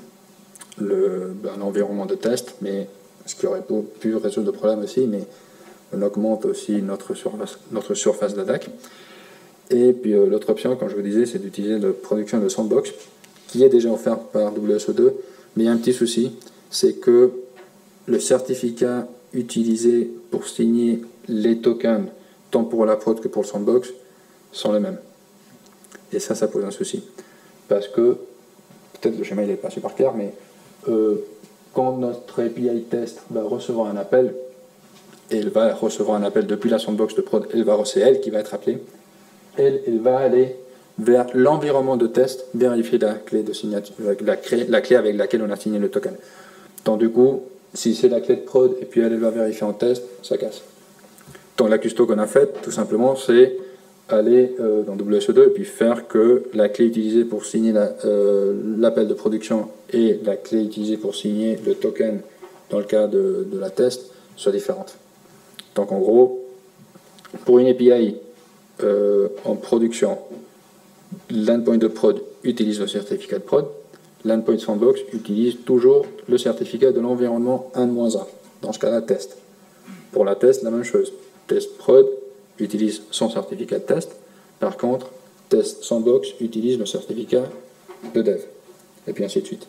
le, ben, l'environnement de test, mais ce qui aurait pu résoudre le problème aussi, mais on augmente aussi notre surface, notre surface d'attaque. Et puis euh, l'autre option, comme je vous disais, c'est d'utiliser la production de sandbox, qui est déjà offert par W S O deux, mais il y a un petit souci, c'est que le certificat utilisé pour signer les tokens, tant pour la prod que pour le sandbox, sont les mêmes. Et ça, ça pose un souci. Parce que, peut-être le schéma il n'est pas super clair, mais euh, quand notre A P I test va recevoir un appel, et elle va recevoir un appel depuis la sandbox de prod, elle va, c'est elle qui va être appelée, elle, elle va aller vers l'environnement de test, vérifier la clé, de signature, la, clé, la clé avec laquelle on a signé le token. Donc du coup, si c'est la clé de prod, et puis elle, elle va vérifier en test, ça casse. Donc la custo qu'on a faite, tout simplement, c'est aller euh, dans W S O deux et puis faire que la clé utilisée pour signer l'appel la, euh, de production et la clé utilisée pour signer le token dans le cas de, de la test soient différentes. Donc en gros, pour une A P I euh, en production, l'endpoint de prod utilise le certificat de prod, l'endpoint sandbox utilise toujours le certificat de l'environnement un moins un, dans ce cas-là test. Pour la test, la même chose. Test prod utilise son certificat de test, par contre, test sandbox utilise le certificat de dev, et puis ainsi de suite.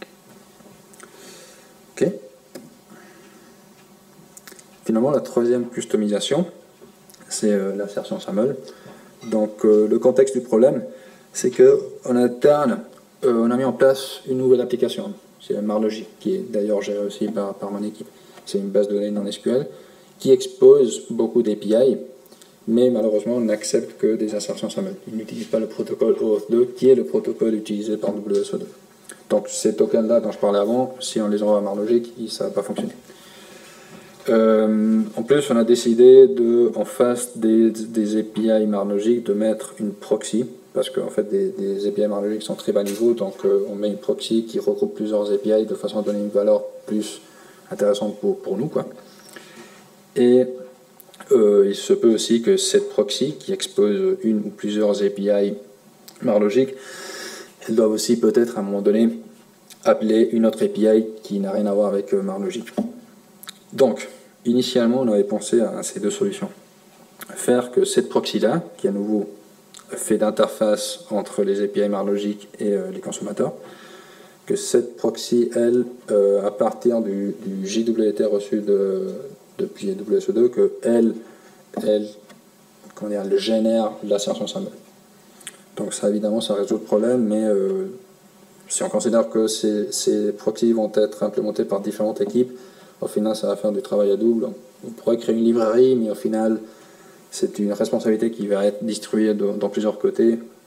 Ok. Finalement, la troisième customisation, c'est euh, l'insertion S A M L. Donc, euh, le contexte du problème, c'est qu'en interne, euh, on a mis en place une nouvelle application. C'est Marlogic, qui est d'ailleurs gérée aussi par, par mon équipe. C'est une base de données non S Q L qui expose beaucoup d'A P I, mais malheureusement, on n'accepte que des insertions S A M L. Il n'utilise pas le protocole O auth deux, qui est le protocole utilisé par W S O deux. Donc, ces tokens-là dont je parlais avant, si on les envoie à Marlogic, ça ne va pas fonctionner. Euh, en plus, on a décidé de, en face des, des A P I Marlogic, de mettre une proxy, parce qu'en fait, des, des A P I Marlogic sont très bas niveau, donc euh, on met une proxy qui regroupe plusieurs A P I de façon à donner une valeur plus intéressante pour, pour nous, quoi. Et euh, il se peut aussi que cette proxy, qui expose une ou plusieurs A P I Marlogic, elle doit aussi peut-être à un moment donné appeler une autre A P I qui n'a rien à voir avec euh, Marlogic. Donc, initialement, on avait pensé à ces deux solutions. Faire que cette proxy-là, qui à nouveau fait d'interface entre les A P I Marlogic et euh, les consommateurs, que cette proxy, elle, euh, à partir du, du J W T reçu de, depuis W S O deux, que elle, elle, comment dire, elle génère l'assertion S A M L. Donc ça, évidemment, ça résout le problème, mais euh, si on considère que ces, ces proxys vont être implémentés par différentes équipes, au final, ça va faire du travail à double. On pourrait créer une librairie, mais au final, c'est une responsabilité qui va être distribuée dans plusieurs côtés.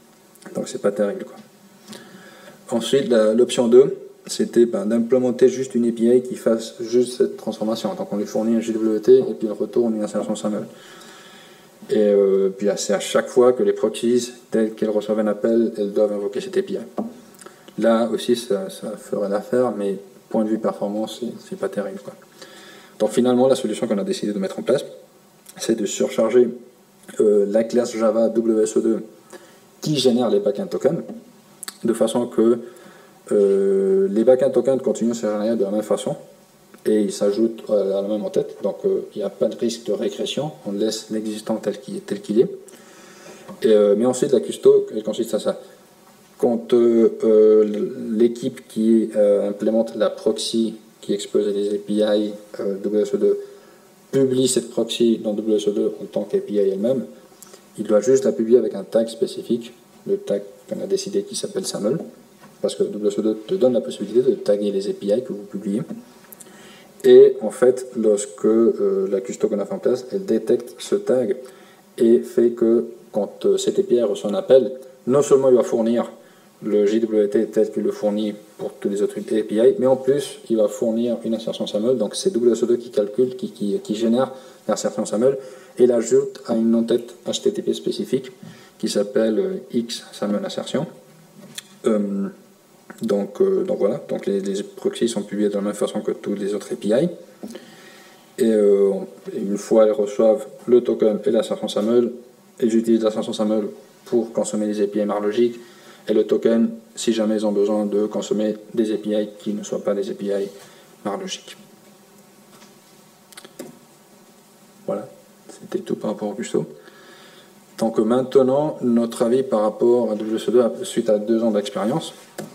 Donc c'est pas terrible, quoi. Ensuite, l'option deux, c'était ben, d'implémenter juste une A P I qui fasse juste cette transformation. Donc on lui fournit un J W T et puis il retourne une insertion S A M L. Et euh, puis c'est à chaque fois que les proxies, dès qu'elles reçoivent un appel, elles doivent invoquer cette A P I. Là aussi, ça, ça ferait l'affaire, mais point de vue performance, c'est pas terrible, quoi. Donc finalement, la solution qu'on a décidé de mettre en place, c'est de surcharger euh, la classe Java W S O deux qui génère les backend tokens, de façon que euh, les backend tokens continuent à se générer de la même façon, et ils s'ajoutent à la même en tête, donc euh, il n'y a pas de risque de régression, on laisse l'existant tel qu'il est. Tel qu'il est. Et, euh, mais ensuite, la custo, elle consiste à ça. Quand euh, euh, l'équipe qui euh, implémente la proxy qui expose les A P I euh, W S O deux publie cette proxy dans W S O deux en tant qu'A P I elle-même, il doit juste la publier avec un tag spécifique, le tag qu'on a décidé qui s'appelle S A M L, parce que W S O deux te donne la possibilité de taguer les A P I que vous publiez. Et en fait, lorsque euh, la custo qu'on a fait en place, elle détecte ce tag et fait que quand euh, cette A P I reçoit un appel, non seulement il va fournir le J W T tel qu'il le fournit pour tous les autres A P I, mais en plus, il va fournir une insertion S A M L, donc c'est W S O deux qui calcule, qui, qui, qui génère l'insertion S A M L, et l'ajoute à une entête H T T P spécifique qui s'appelle euh, X S A M L insertion. Euh, donc, euh, donc voilà, donc les, les proxys sont publiés de la même façon que tous les autres A P I. Et euh, une fois elles reçoivent le token et l'insertion S A M L, ils utilisent l'insertion S A M L pour consommer les A P I marlogiques, et le token si jamais ils ont besoin de consommer des A P I qui ne soient pas des A P I marlogiques. Voilà, c'était tout par rapport au custo. Donc maintenant, notre avis par rapport à W S O deux suite à deux ans d'expérience.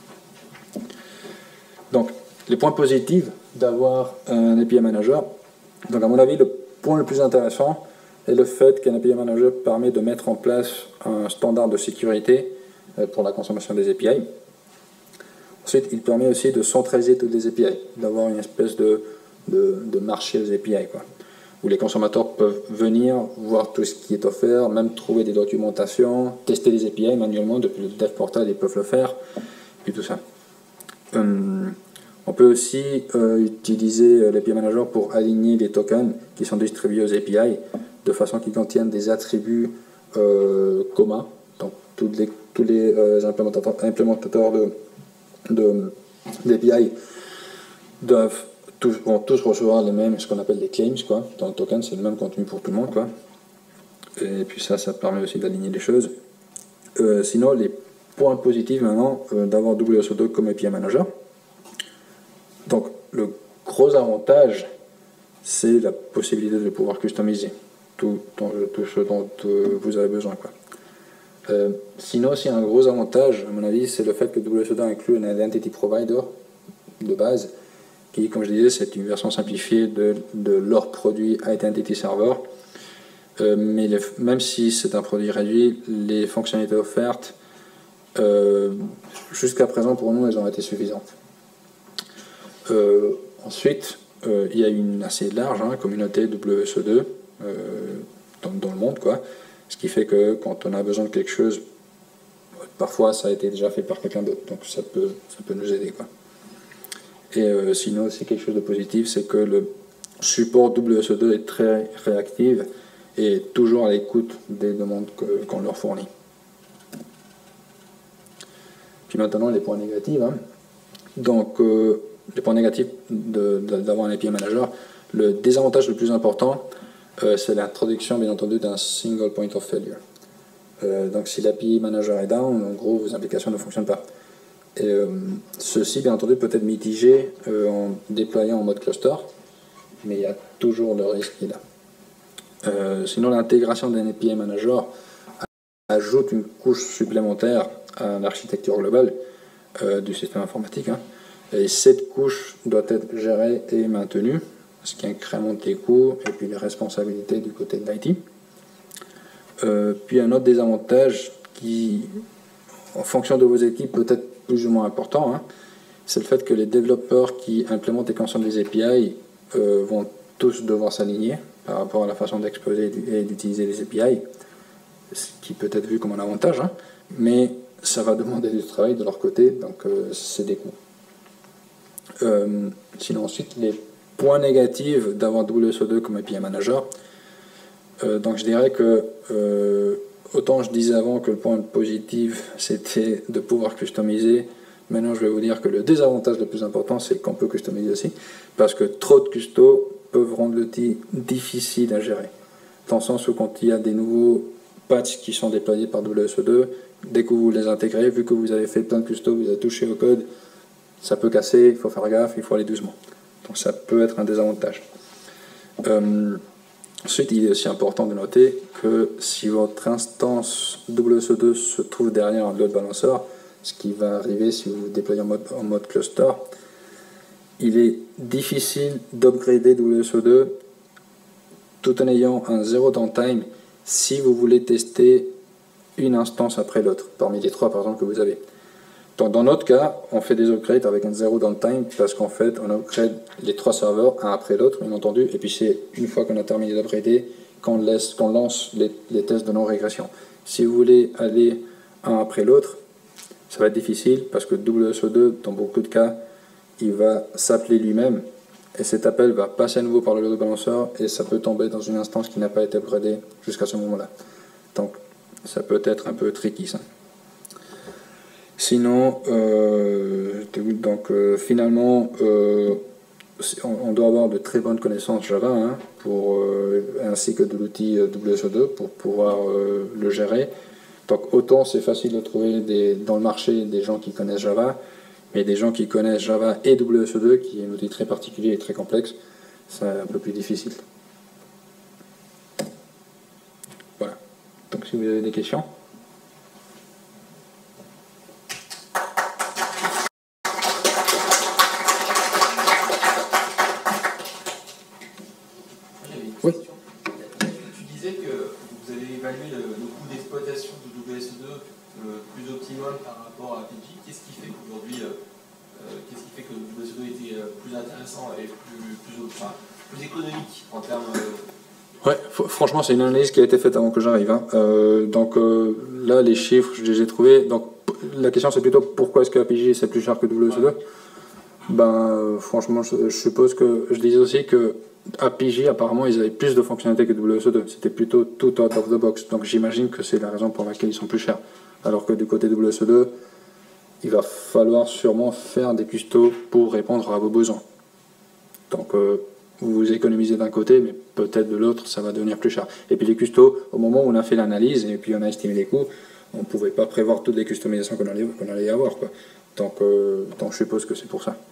Donc, les points positifs d'avoir un A P I Manager. Donc, à mon avis, le point le plus intéressant est le fait qu'un A P I Manager permet de mettre en place un standard de sécurité pour la consommation des A P I. Ensuite, il permet aussi de centraliser toutes les A P I, d'avoir une espèce de, de, de marché aux A P I, quoi, où les consommateurs peuvent venir, voir tout ce qui est offert, même trouver des documentations, tester les A P I manuellement, depuis le dev portal, ils peuvent le faire, et tout ça. Hum, on peut aussi euh, utiliser l'A P I Manager pour aligner les tokens qui sont distribués aux A P I de façon qu'ils contiennent des attributs euh, communs. Donc toutes les, tous les euh, implémentateurs, implémentateurs de, de, d'A P I doivent tous, vont tous recevoir les mêmes, ce qu'on appelle les claims, quoi. Dans le token, c'est le même contenu pour tout le monde, quoi. Et puis ça, ça permet aussi d'aligner les choses. Euh, sinon, les points positifs maintenant euh, d'avoir W S O deux comme A P I Manager. Donc, le gros avantage, c'est la possibilité de pouvoir customiser tout, tout, tout ce dont euh, vous avez besoin, quoi. Euh, sinon, aussi un gros avantage, à mon avis, c'est le fait que W S O deux inclut un Identity Provider de base, qui, comme je disais, c'est une version simplifiée de, de leur produit Identity Server. Euh, mais les, même si c'est un produit réduit, les fonctionnalités offertes, euh, jusqu'à présent, pour nous, elles ont été suffisantes. Euh, ensuite, euh, il y a une assez large hein, communauté W S O deux euh, dans, dans le monde, quoi. Ce qui fait que quand on a besoin de quelque chose, parfois ça a été déjà fait par quelqu'un d'autre, donc ça peut, ça peut nous aider, quoi. Et euh, sinon, c'est quelque chose de positif, c'est que le support W S O deux est très réactif et toujours à l'écoute des demandes que, qu'on leur fournit. Puis maintenant, les points négatifs. Hein. Donc, euh, les points négatifs de, de, d'avoir un A P I Manager, le désavantage le plus important, euh, c'est l'introduction, bien entendu, d'un single point of failure. Euh, donc, si l'A P I Manager est down, en gros, vos applications ne fonctionnent pas. Et, euh, ceci, bien entendu, peut être mitigé euh, en déployant en mode cluster, mais il y a toujours le risque qu'il a. Euh, sinon, l'intégration d'un A P I Manager ajoute une couche supplémentaire à l'architecture globale euh, du système informatique. Hein. Et cette couche doit être gérée et maintenue, ce qui incrémente les coûts et puis les responsabilités du côté de l'I T. Euh, puis un autre désavantage qui, en fonction de vos équipes, peut être plus ou moins important, hein, c'est le fait que les développeurs qui implémentent et consomment des A P I euh, vont tous devoir s'aligner par rapport à la façon d'exposer et d'utiliser les A P I, ce qui peut être vu comme un avantage, hein, mais ça va demander du travail de leur côté, donc euh, c'est des coûts. Euh, sinon ensuite, les points négatifs d'avoir W S O deux comme A P I Manager, euh, donc je dirais que euh, autant je disais avant que le point positif c'était de pouvoir customiser, maintenant je vais vous dire que le désavantage le plus important c'est qu'on peut customiser aussi, parce que trop de custos peuvent rendre l'outil difficile à gérer, dans le sens où quand il y a des nouveaux patchs qui sont déployés par W S O deux, dès que vous les intégrez, vu que vous avez fait plein de custos, vous avez touché au code, ça peut casser, il faut faire gaffe, il faut aller doucement. Donc ça peut être un désavantage. Euh, ensuite, il est aussi important de noter que si votre instance W S O deux se trouve derrière un load balancer, ce qui va arriver si vous déployez en mode, en mode cluster, il est difficile d'upgrader W S O deux tout en ayant un zéro downtime si vous voulez tester une instance après l'autre, parmi les trois par exemple que vous avez. Donc dans notre cas, on fait des upgrades avec un zéro downtime parce qu'en fait, on upgrade les trois serveurs, un après l'autre, bien entendu, et puis c'est une fois qu'on a terminé d'upgrader qu'on laisse, qu'on lance les, les tests de non-régression. Si vous voulez aller un après l'autre, ça va être difficile parce que W S O deux, dans beaucoup de cas, il va s'appeler lui-même et cet appel va passer à nouveau par le load balancer et ça peut tomber dans une instance qui n'a pas été upgradée jusqu'à ce moment-là. Donc ça peut être un peu tricky ça. Sinon, euh, donc, euh, finalement, euh, on, on doit avoir de très bonnes connaissances Java, hein, pour, euh, ainsi que de l'outil W S O deux pour pouvoir euh, le gérer. Donc autant c'est facile de trouver des, dans le marché des gens qui connaissent Java, mais des gens qui connaissent Java et W S O deux, qui est un outil très particulier et très complexe, c'est un peu plus difficile. Voilà. Donc si vous avez des questions. Oui. Tu disais que vous avez évalué le, le coût d'exploitation de W S O deux euh, plus optimum par rapport à P J. Qu'est-ce qui fait qu'aujourd'hui, euh, euh, qu'est-ce qui fait que W S O deux était euh, plus intéressant et plus, plus, enfin, plus économique en termes euh... Ouais, franchement, c'est une analyse qui a été faite avant que j'arrive. Hein. Euh, donc euh, là, les chiffres, je les ai trouvés. Donc la question, c'est plutôt pourquoi est-ce que A P J c'est plus cher que W S O deux? Ouais. Ben, euh, franchement, je, je suppose que je disais aussi que A P J, apparemment, ils avaient plus de fonctionnalités que W S O deux. C'était plutôt tout out of the box. Donc j'imagine que c'est la raison pour laquelle ils sont plus chers. Alors que du côté W S O deux, il va falloir sûrement faire des custos pour répondre à vos besoins. Donc euh, vous économisez d'un côté, mais peut-être de l'autre, ça va devenir plus cher. Et puis les custos, au moment où on a fait l'analyse et puis on a estimé les coûts, on ne pouvait pas prévoir toutes les customisations qu'on allait, qu'on allait avoir, quoi. Donc, euh, donc je suppose que c'est pour ça.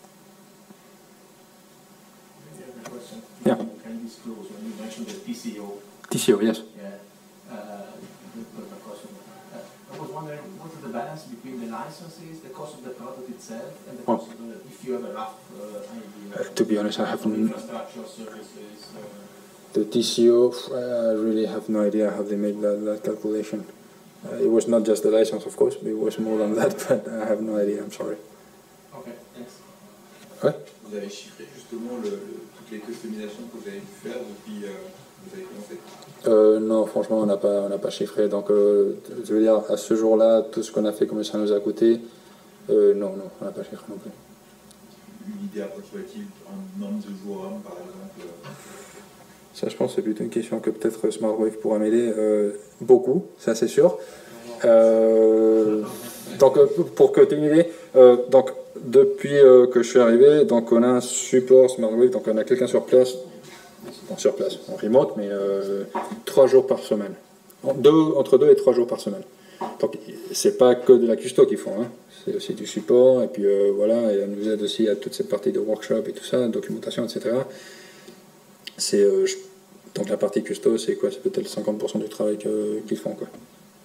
Yeah. Can you disclose when you mentioned the T C O? T C O, yes. Yeah. Uh, the, the cost of, uh, I was wondering, what is the balance between the licenses, the cost of the product itself, and the cost Well, of the, if you have a rough uh, idea? Uh, to be honest, I have n- infrastructure services. Uh, the T C O. I really have no idea how they made that, that calculation. Uh, it was not just the license, of course, but it was more than that. But I have no idea. I'm sorry. okay, thanks. Ouais. Vous avez chiffré justement le, le, toutes les customisations que vous avez pu faire depuis euh, que vous avez commencé? Euh, non, franchement, on n'a pas, on n'a pas chiffré. Donc, euh, je veux dire, à ce jour-là, tout ce qu'on a fait, combien ça nous a coûté, euh, non, non, on n'a pas chiffré non plus. Une idée approximative en nombre de jours homme, par exemple? Ça, je pense, que c'est plutôt une question que peut-être SmartWave pourra m'aider. Euh, beaucoup, ça c'est sûr. Euh, donc, pour que tu aies une idée, euh, donc, depuis euh, que je suis arrivé, donc on a un support SmartWave, donc on a quelqu'un sur place, bon, sur place, en remote, mais euh, trois jours par semaine. Deux, entre deux et trois jours par semaine. Donc, c'est pas que de la custo qu'ils font, hein. C'est aussi du support, et puis euh, voilà, et on nous aide aussi à toute cette partie de workshop et tout ça, documentation, et cetera. C'est, euh, je, donc la partie custo, c'est quoi? C'est peut-être cinquante pour cent du travail que, qu'ils font, quoi.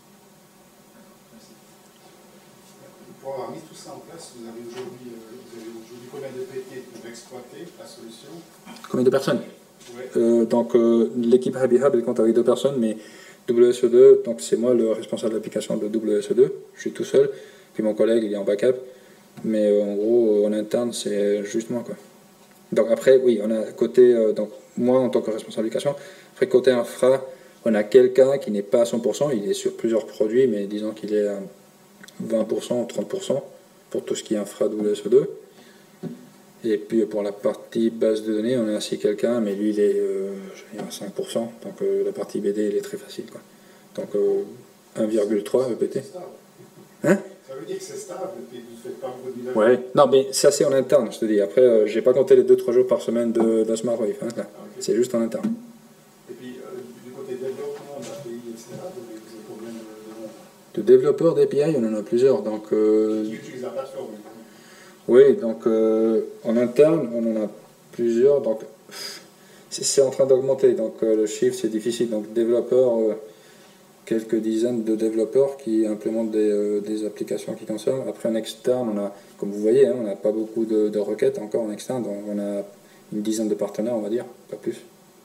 Pour avoir mis tout ça en place, vous avez aujourd'hui, euh, vous avez aujourd'hui combien de P T pour exploiter la solution? Combien de personnes? Ouais. euh, Donc euh, l'équipe Happy Hub, elle compte avec deux personnes, mais W S O deux, donc c'est moi le responsable d'application de W S O deux, je suis tout seul, puis mon collègue il est en backup, mais euh, en gros en interne c'est juste moi, quoi. Donc après, oui, on a côté, euh, donc moi en tant que responsable d'application, après côté infra, on a quelqu'un qui n'est pas à cent pour cent, il est sur plusieurs produits, mais disons qu'il est à vingt pour cent, trente pour cent pour tout ce qui est infra W S O deux. Et puis pour la partie base de données, on a aussi quelqu'un, mais lui il est euh, à cinq pour cent, donc euh, la partie B D elle est très facile, quoi. Donc euh, un virgule trois E P T. Hein? Ça veut dire que c'est stable, et puis vous ne faites pas beaucoup de mise à jour. Ouais, non mais ça c'est en interne, je te dis. Après, euh, j'ai pas compté les deux trois jours par semaine de, de SmartWave, hein, là. Ah, ok. C'est juste en interne. Et puis euh, du côté développement d'A P I, et cetera, vous avez vous avez combien de, de monde De développeurs d'A P I, on en a plusieurs, donc... Euh, qui utilisent la plateforme? oui, donc euh, en interne, on en a plusieurs, donc c'est c'est en train d'augmenter, donc euh, le chiffre c'est difficile. Donc développeurs, euh, quelques dizaines de développeurs qui implémentent des, euh, des applications qui concernent. Après en externe, on a, comme vous voyez, hein, on n'a pas beaucoup de, de requêtes encore en externe, donc on a une dizaine de partenaires, on va dire, pas plus.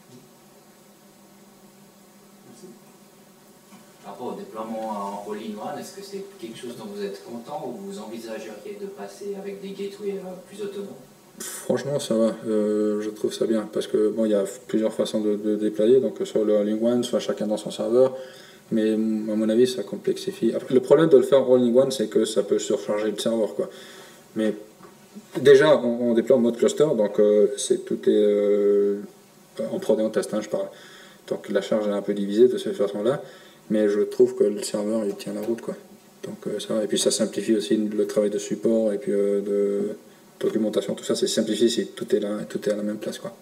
Par rapport au déploiement en all-in-one, est-ce que c'est quelque chose dont vous êtes content ou vous envisageriez de passer avec des gateways euh, plus autonomes? Franchement, ça va, euh, je trouve ça bien, parce que bon, il y a plusieurs façons de, de déployer, donc soit le all-in-one, soit chacun dans son serveur, mais à mon avis, ça complexifie. Après, le problème de le faire all-in-one, c'est que ça peut surcharger le serveur, quoi. Mais déjà, on, on déploie en mode cluster, donc euh, c'est tout est euh, en prod et en test, hein, je parle. Donc la charge est un peu divisée de cette façon-là, mais je trouve que le serveur il tient la route, quoi. Donc euh, ça va. Et puis ça simplifie aussi le travail de support et puis euh, de documentation, tout ça, c'est simplifié si tout est là, tout est à la même place, quoi.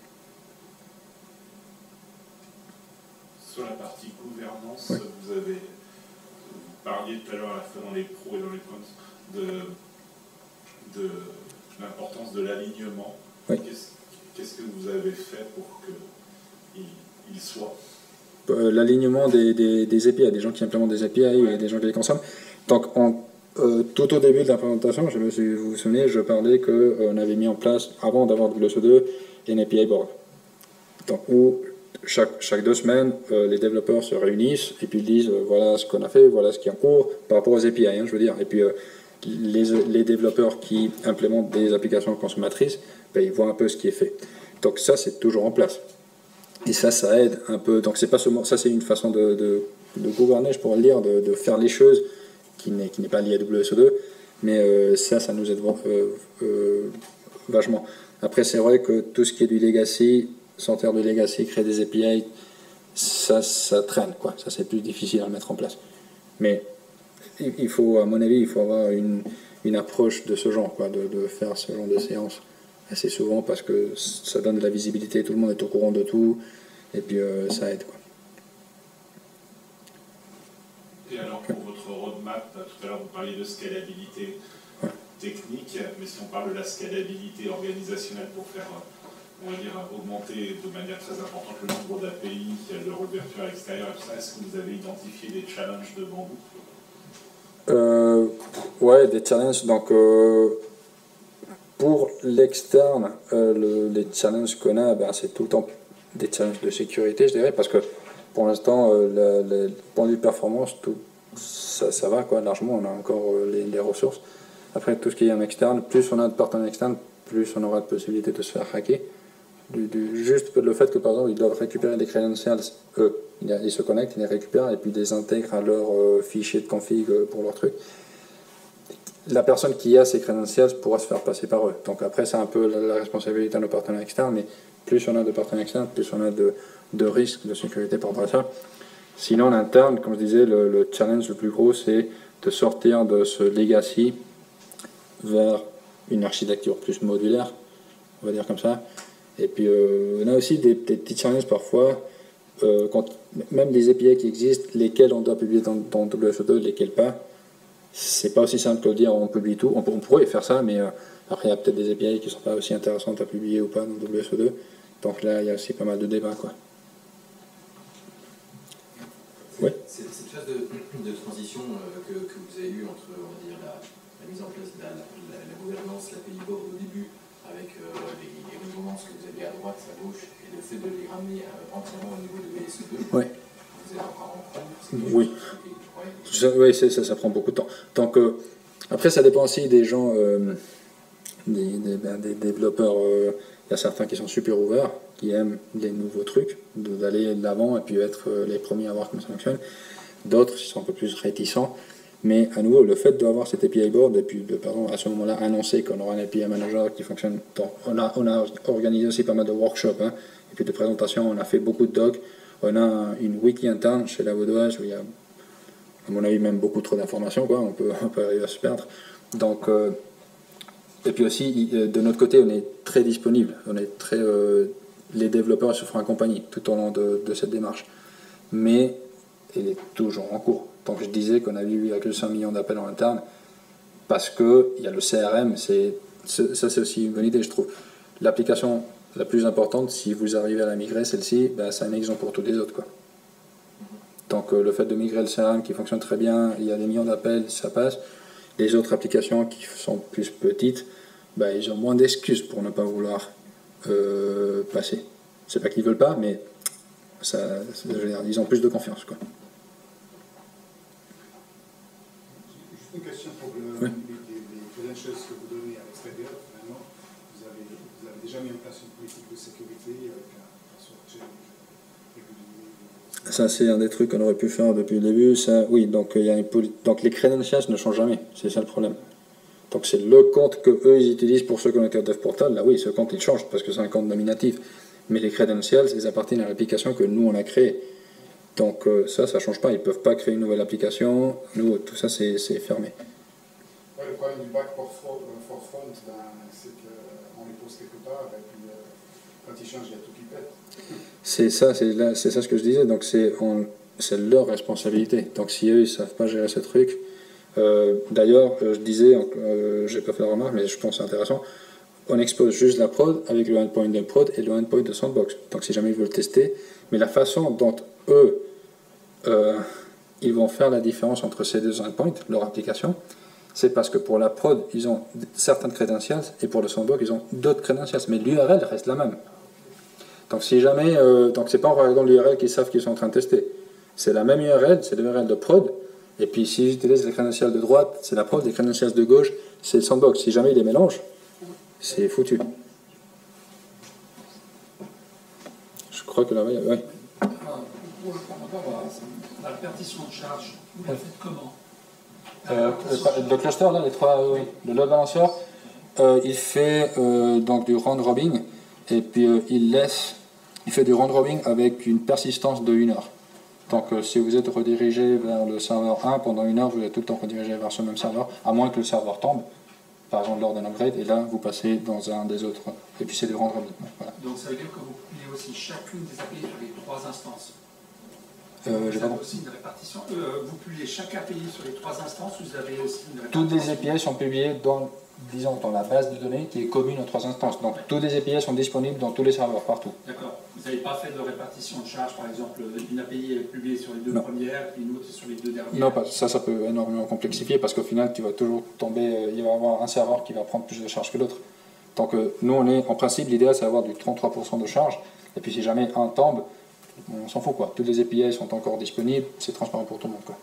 Sur la partie gouvernance, Oui. vous avez vous parliez tout à l'heure à la fois dans les pros et dans les cons de, de l'importance de l'alignement. Oui. Qu'est-ce qu'est-ce que vous avez fait pour qu'il il soit Euh, L'alignement des, des, des A P I, des gens qui implémentent des A P I et des gens qui les consomment. Donc, en, euh, tout au début de l'implémentation, je me suis, vous vous souvenez, je parlais qu'on euh, avait mis en place, avant d'avoir W S O deux, une A P I board. Donc, où chaque, chaque deux semaines, euh, les développeurs se réunissent et puis ils disent euh, voilà ce qu'on a fait, voilà ce qui est en cours par rapport aux A P I, hein, je veux dire. Et puis, euh, les, les développeurs qui implémentent des applications consommatrices, ben, ils voient un peu ce qui est fait. Donc, ça, c'est toujours en place. Et ça, ça aide un peu. Donc, c'est pas seulement, ça, c'est une façon de, de, de gouverner, je pourrais le dire, de, de faire les choses qui n'est, qui n'est pas liée à W S O deux. Mais euh, ça, ça nous aide euh, euh, vachement. Après, c'est vrai que tout ce qui est du legacy, sortir du legacy, créer des A P I, ça, ça traîne, quoi. Ça, c'est plus difficile à mettre en place. Mais il faut, à mon avis, il faut avoir une, une approche de ce genre, quoi, de, de faire ce genre de séance assez souvent parce que ça donne de la visibilité, tout le monde est au courant de tout, et puis euh, ça aide, quoi. Et alors pour votre roadmap, tout à l'heure vous parliez de scalabilité Ouais. technique, mais si on parle de la scalabilité organisationnelle pour faire, on va dire, augmenter de manière très importante le nombre d'A P I, leur ouverture à l'extérieur et tout ça, est-ce que vous avez identifié des challenges devant vous? Euh, ouais, des challenges. Donc, euh, pour l'externe, euh, le, les challenges qu'on a, ben, c'est tout le temps des challenges de sécurité, je dirais, parce que pour l'instant, euh, le, le point de vue performance, tout, ça, ça va, quoi, largement, on a encore euh, les, les ressources. Après, tout ce qui est en externe, plus on a de partenaires externes, plus on aura de possibilités de se faire hacker. Du, du, juste le fait que, par exemple, ils doivent récupérer des credentials, eux, ils, ils se connectent, ils les récupèrent et puis ils les intègrent à leur euh, fichier de config pour leur truc. La personne qui a ces credentials pourra se faire passer par eux. Donc après, c'est un peu la, la responsabilité de nos partenaires externes, mais plus on a de partenaires externes, plus on a de, de risques de sécurité par rapport à ça. Sinon, en interne, comme je disais, le, le challenge le plus gros, c'est de sortir de ce legacy vers une architecture plus modulaire, on va dire comme ça. Et puis, euh, on a aussi des, des petits challenges parfois, euh, quand, même des A P I qui existent, lesquels on doit publier dans, dans W S O deux, lesquels pas. C'est pas aussi simple que de dire on publie tout. On, on pourrait faire ça, mais euh, après, il y a peut-être des A P I qui sont pas aussi intéressantes à publier ou pas dans W S O deux. Donc là, il y a aussi pas mal de débats, quoi. Ouais. Cette phase de, de transition euh, que, que vous avez eue entre, on va dire, la, la mise en place de la, la, la gouvernance, l'A P I board au début, avec euh, les, les redondances que vous aviez à droite, à gauche, et le fait de les ramener euh, entièrement au niveau de W S O deux, Ouais. vous êtes encore en cours. Oui. Ça, oui, ça, ça prend beaucoup de temps. Donc, euh, après, ça dépend aussi des gens, euh, des, des, ben, des développeurs. Il euh, y a certains qui sont super ouverts, qui aiment les nouveaux trucs, d'aller de l'avant et puis être euh, les premiers à voir comment ça fonctionne. D'autres qui sont un peu plus réticents. Mais à nouveau, le fait d'avoir cet A P I board, et puis de, par exemple, à ce moment-là, annoncer qu'on aura un A P I manager qui fonctionne. Donc, on, a, on a organisé aussi pas mal de workshops, hein, et puis de présentations, on a fait beaucoup de docs. On a une wiki interne chez la Vaudoise où il y a, à mon avis, même beaucoup trop d'informations, quoi. On peut, on peut arriver à se perdre. Donc, euh, et puis aussi, de notre côté, on est très disponible. On est très, euh, les développeurs se feront accompagner tout au long de, de cette démarche. Mais elle est toujours en cours. Donc je disais qu'on a eu huit virgule cinq millions d'appels en interne parce qu'il y a le C R M, c'est, ça c'est aussi une bonne idée, je trouve. L'application la plus importante, si vous arrivez à la migrer, celle-ci, ben, c'est un exemple pour tous les autres, quoi. Donc euh, le fait de migrer le C R M qui fonctionne très bien, il y a des millions d'appels, ça passe. Les autres applications qui sont plus petites, ben, ils ont moins d'excuses pour ne pas vouloir euh, passer. C'est pas qu'ils veulent pas, mais ça, je veux dire, ils ont plus de confiance, quoi. Juste une question pour le, Oui. les, les, les credentials que vous donnez à l'extérieur. Finalement, vous avez, vous avez déjà mis en place une politique de sécurité avec un, un sort de challenge régulier. Ça, c'est un des trucs qu'on aurait pu faire depuis le début. Ça, oui, donc, il y a une poli- donc les credentials ne changent jamais. C'est ça le problème. Donc c'est le compte que eux ils utilisent pour se connecter au DevPortal. Là, oui, ce compte il change parce que c'est un compte nominatif. Mais les credentials, ils appartiennent à l'application que nous on a créée. Donc euh, ça, ça ne change pas. Ils ne peuvent pas créer une nouvelle application. Nous, tout ça, c'est c'est fermé. Ouais, le problème du back for front, for front ben, c'est qu'on les pose quelque part et puis euh, quand ils changent, il y a tout qui pète. C'est ça, c'est là- c'est ça ce que je disais. Donc c'est on- c'est leur responsabilité. Donc si eux, ils ne savent pas gérer ce truc. Euh, D'ailleurs, euh, je disais, euh, j'ai pas fait la remarque, mais je pense que c'est intéressant. On expose juste la prod avec le endpoint de prod et le endpoint de sandbox. Donc si jamais ils veulent tester, mais la façon dont eux, euh, ils vont faire la différence entre ces deux endpoints, leur application, c'est parce que pour la prod, ils ont certaines credentials et pour le sandbox, ils ont d'autres credentials, mais l'U R L reste la même. Donc si jamais, euh, donc c'est pas en regardant l'U R L qu'ils savent qu'ils sont en train de tester. C'est la même U R L, c'est l'U R L de prod, et puis s'ils utilisent les credentials de droite, c'est la prod, les credentials de gauche, c'est le sandbox. Si jamais ils les mélangent, c'est foutu. Je crois que là, oui. oui. Euh, Pour le commandant, la répartition de charge, vous la faites comment? Euh, le cluster, là, les trois, euh, oui. Le load balancer, euh, il fait euh, donc du round robin, et puis euh, il laisse, il fait du round robin avec une persistance de une heure. Donc euh, si vous êtes redirigé vers le serveur un, pendant une heure, vous êtes tout le temps redirigé vers ce même serveur, à moins que le serveur tombe, par exemple lors d'un upgrade, et là vous passez dans un des autres. Et puis c'est du round robin. Voilà. Donc ça veut dire que vous publiez aussi chacune des A P I sur les trois instances. Euh, j'ai Vous pas avez compris. aussi une répartition. Euh, vous publiez chaque A P I sur les trois instances, vous avez aussi une Toutes répartition. les A P I sont publiées dans, disons, dans la base de données qui est commune aux trois instances. Donc toutes les A P I sont disponibles dans tous les serveurs, partout. D'accord. Vous n'avez pas fait de répartition de charge, par exemple, une A P I est publiée sur les deux Non. premières, puis une autre sur les deux dernières. Non, pas- ça, ça peut énormément complexifier parce qu'au final, tu vas toujours tomber, euh, il va y avoir un serveur qui va prendre plus de charge que l'autre. Donc, euh, nous, on est, en principe, l'idéal, c'est d'avoir du trente-trois pour cent de charge. Et puis, si jamais un tombe, on s'en fout, quoi. Toutes les A P I sont encore disponibles, c'est transparent pour tout le monde, quoi.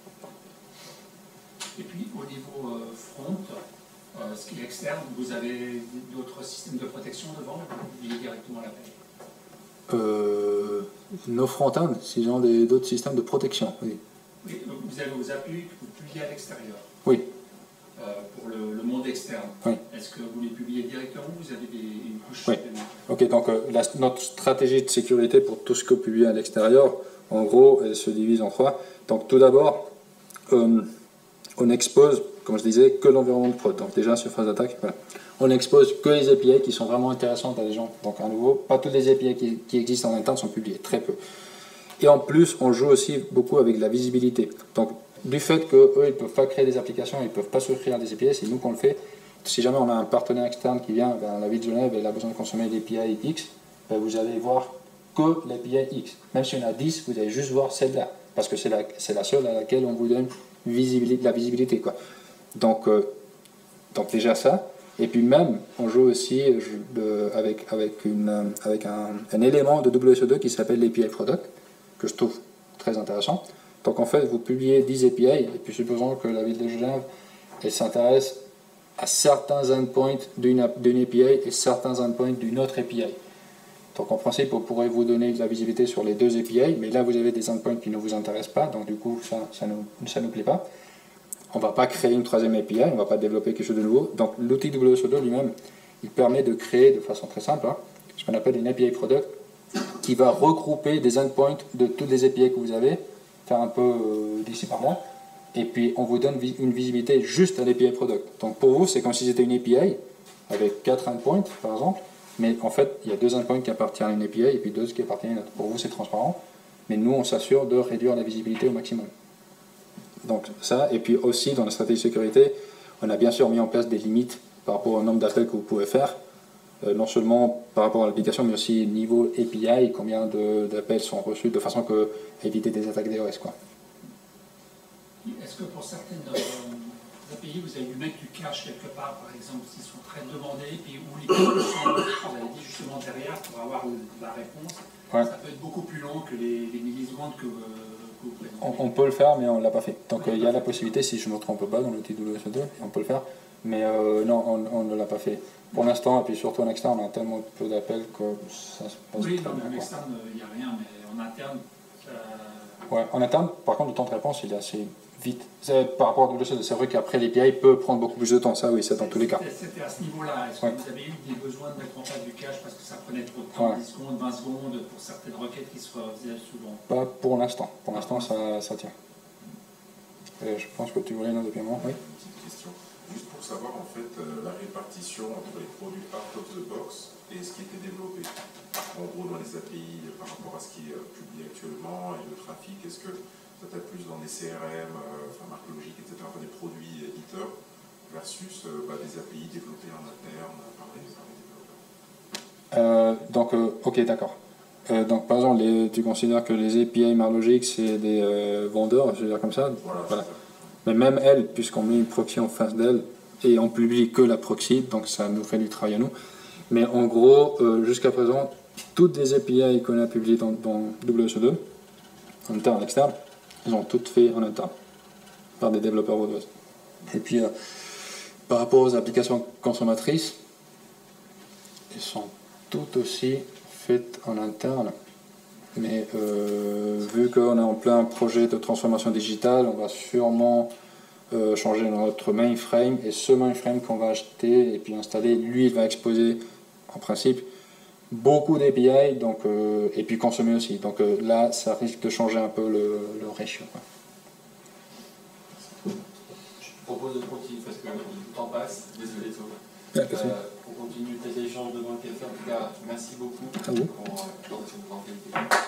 Et puis, au niveau euh, front, euh, ce qui est externe, vous avez d'autres systèmes de protection devant, vous publiez directement la paix. Euh, nos front-end, s'ils ont des- d'autres systèmes de protection, oui. Oui, donc vous avez vos A P I que vous publiez à l'extérieur. Oui. Euh, pour le, le monde externe. Oui. Est-ce que vous les publiez directement ou vous avez des, une couche Oui. supplémentaire? Ok, donc euh, la- notre stratégie de sécurité pour tout ce que publie à l'extérieur, en gros, elle se divise en trois. Donc tout d'abord, euh, on expose, comme je disais, que l'environnement de prod. Donc déjà, surface d'attaque, voilà. On expose que les A P I qui sont vraiment intéressantes à des gens. Donc à nouveau, pas toutes les A P I qui, qui existent en interne sont publiées, très peu. Et en plus, on joue aussi beaucoup avec la visibilité. Donc du fait qu'eux, ils ne peuvent pas créer des applications, ils ne peuvent pas souscrire à des A P I, c'est nous qu'on le fait. Si jamais on a un partenaire externe qui vient, ben, la ville de Genève, elle a besoin de consommer l'A P I X, ben, vous allez voir que l'A P I X. Même si on a dix, vous allez juste voir celle-là, parce que c'est la, c'est la seule à laquelle on vous donne visibilité, la visibilité, quoi. Donc, euh, donc déjà ça. Et puis même, on joue aussi je- de- avec, avec, une, euh, avec un, un élément de W S O deux qui s'appelle l'A P I Product, que je trouve très intéressant. Donc en fait, vous publiez dix A P I, et puis supposons que la ville de Genève, elle s'intéresse à certains endpoints d'une app- d'une A P I et certains endpoints d'une autre A P I. Donc en principe, on pourrait vous donner de la visibilité sur les deux A P I, mais là vous avez des endpoints qui ne vous intéressent pas, donc du coup ça ça nous, ça nous plaît pas. on ne va pas créer une troisième A P I, on ne va pas développer quelque chose de nouveau. Donc l'outil W S O deux lui-même, il permet de créer de façon très simple hein, ce qu'on appelle une A P I product qui va regrouper des endpoints de toutes les A P I que vous avez, faire un peu euh, d'ici par là, et puis on vous donne vi une visibilité juste à l'A P I product. Donc pour vous, c'est comme si c'était une A P I avec quatre endpoints par exemple, mais en fait il y a deux endpoints qui appartiennent à une A P I et puis deux qui appartiennent à une autre. Pour vous c'est transparent, mais nous on s'assure de réduire la visibilité au maximum. Donc ça, et puis aussi dans la stratégie de sécurité, on a bien sûr mis en place des limites par rapport au nombre d'appels que vous pouvez faire, euh, non seulement par rapport à l'application, mais aussi niveau A P I, combien d'appels sont reçus, de façon que, à éviter des attaques DOS, quoi. Est-ce que pour certaines euh, A P I, vous avez dû mettre du cache quelque part, par exemple, s'ils sont très demandés, puis où les caches sont, vous avez dit justement derrière, pour avoir la réponse, ouais. Ça peut être beaucoup plus long que les, les millisecondes que, que vous présentez. On, on peut le faire, mais on ne l'a pas fait. Donc il euh, y a la possibilité, si je ne me trompe pas, dans l'outil W S O deux, on peut le faire, mais euh, non, on, on ne l'a pas fait. Pour l'instant, et puis surtout en externe, on a tellement peu d'appels que ça se passe oui, très non, bien. En externe, il n'y a rien, mais en interne... Euh... Ouais, en interne, par contre, le temps de réponse, il est assez vite. Par rapport à W S O deux, c'est vrai qu'après l'A P I peut prendre beaucoup plus de temps, ça oui, c'est dans tous les cas. C'était à ce niveau-là. Est-ce que ouais. vous avez eu des besoins de mettre en place du cache parce que ça prenait trop de temps, ouais. dix secondes, vingt secondes, pour certaines requêtes qui se faisaient souvent? Pas pour l'instant. Pour l'instant, ça, ça tient. Et je pense que tu voulais une autre moi. Oui. Une petite question. Juste pour savoir, en fait, euh, la répartition entre les produits out of the box et ce qui était développé. En gros, dans les A P I, par rapport à ce qui est euh, publié actuellement et le trafic, est-ce que peut-être plus dans des C R M, euh, enfin marque logique, et cetera, enfin, des produits éditeurs versus euh, bah, des A P I développés en interne par les, par les développeurs. Euh, donc, euh, ok, d'accord. Euh, donc, par exemple, les, tu considères que les A P I Marlogic, c'est des euh, vendeurs, je veux dire comme ça. Voilà. Voilà. Mais même elles, puisqu'on met une proxy en face d'elles, et on publie que la proxy, donc ça nous fait du travail à nous. Mais en gros, euh, jusqu'à présent, toutes les A P I qu'on a publiées dans, dans W S O deux, en interne et externe, elles ont toutes fait en interne, par des développeurs W S. Et puis, euh, par rapport aux applications consommatrices, elles sont toutes aussi faites en interne. Mais euh, vu qu'on est en plein projet de transformation digitale, on va sûrement euh, changer notre mainframe. Et ce mainframe qu'on va acheter et puis installer, lui, il va exposer en principe beaucoup d'A P I, donc, euh, et puis consommer aussi. Donc euh, là, ça risque de changer un peu le, le ratio, quoi. Je propose de continuer parce que le temps passe. Désolé, Thomas. Ouais, euh, on continue peut-être l'échange devant le café. En tout cas, merci beaucoup à vous. pour euh, la présentation de votre activité.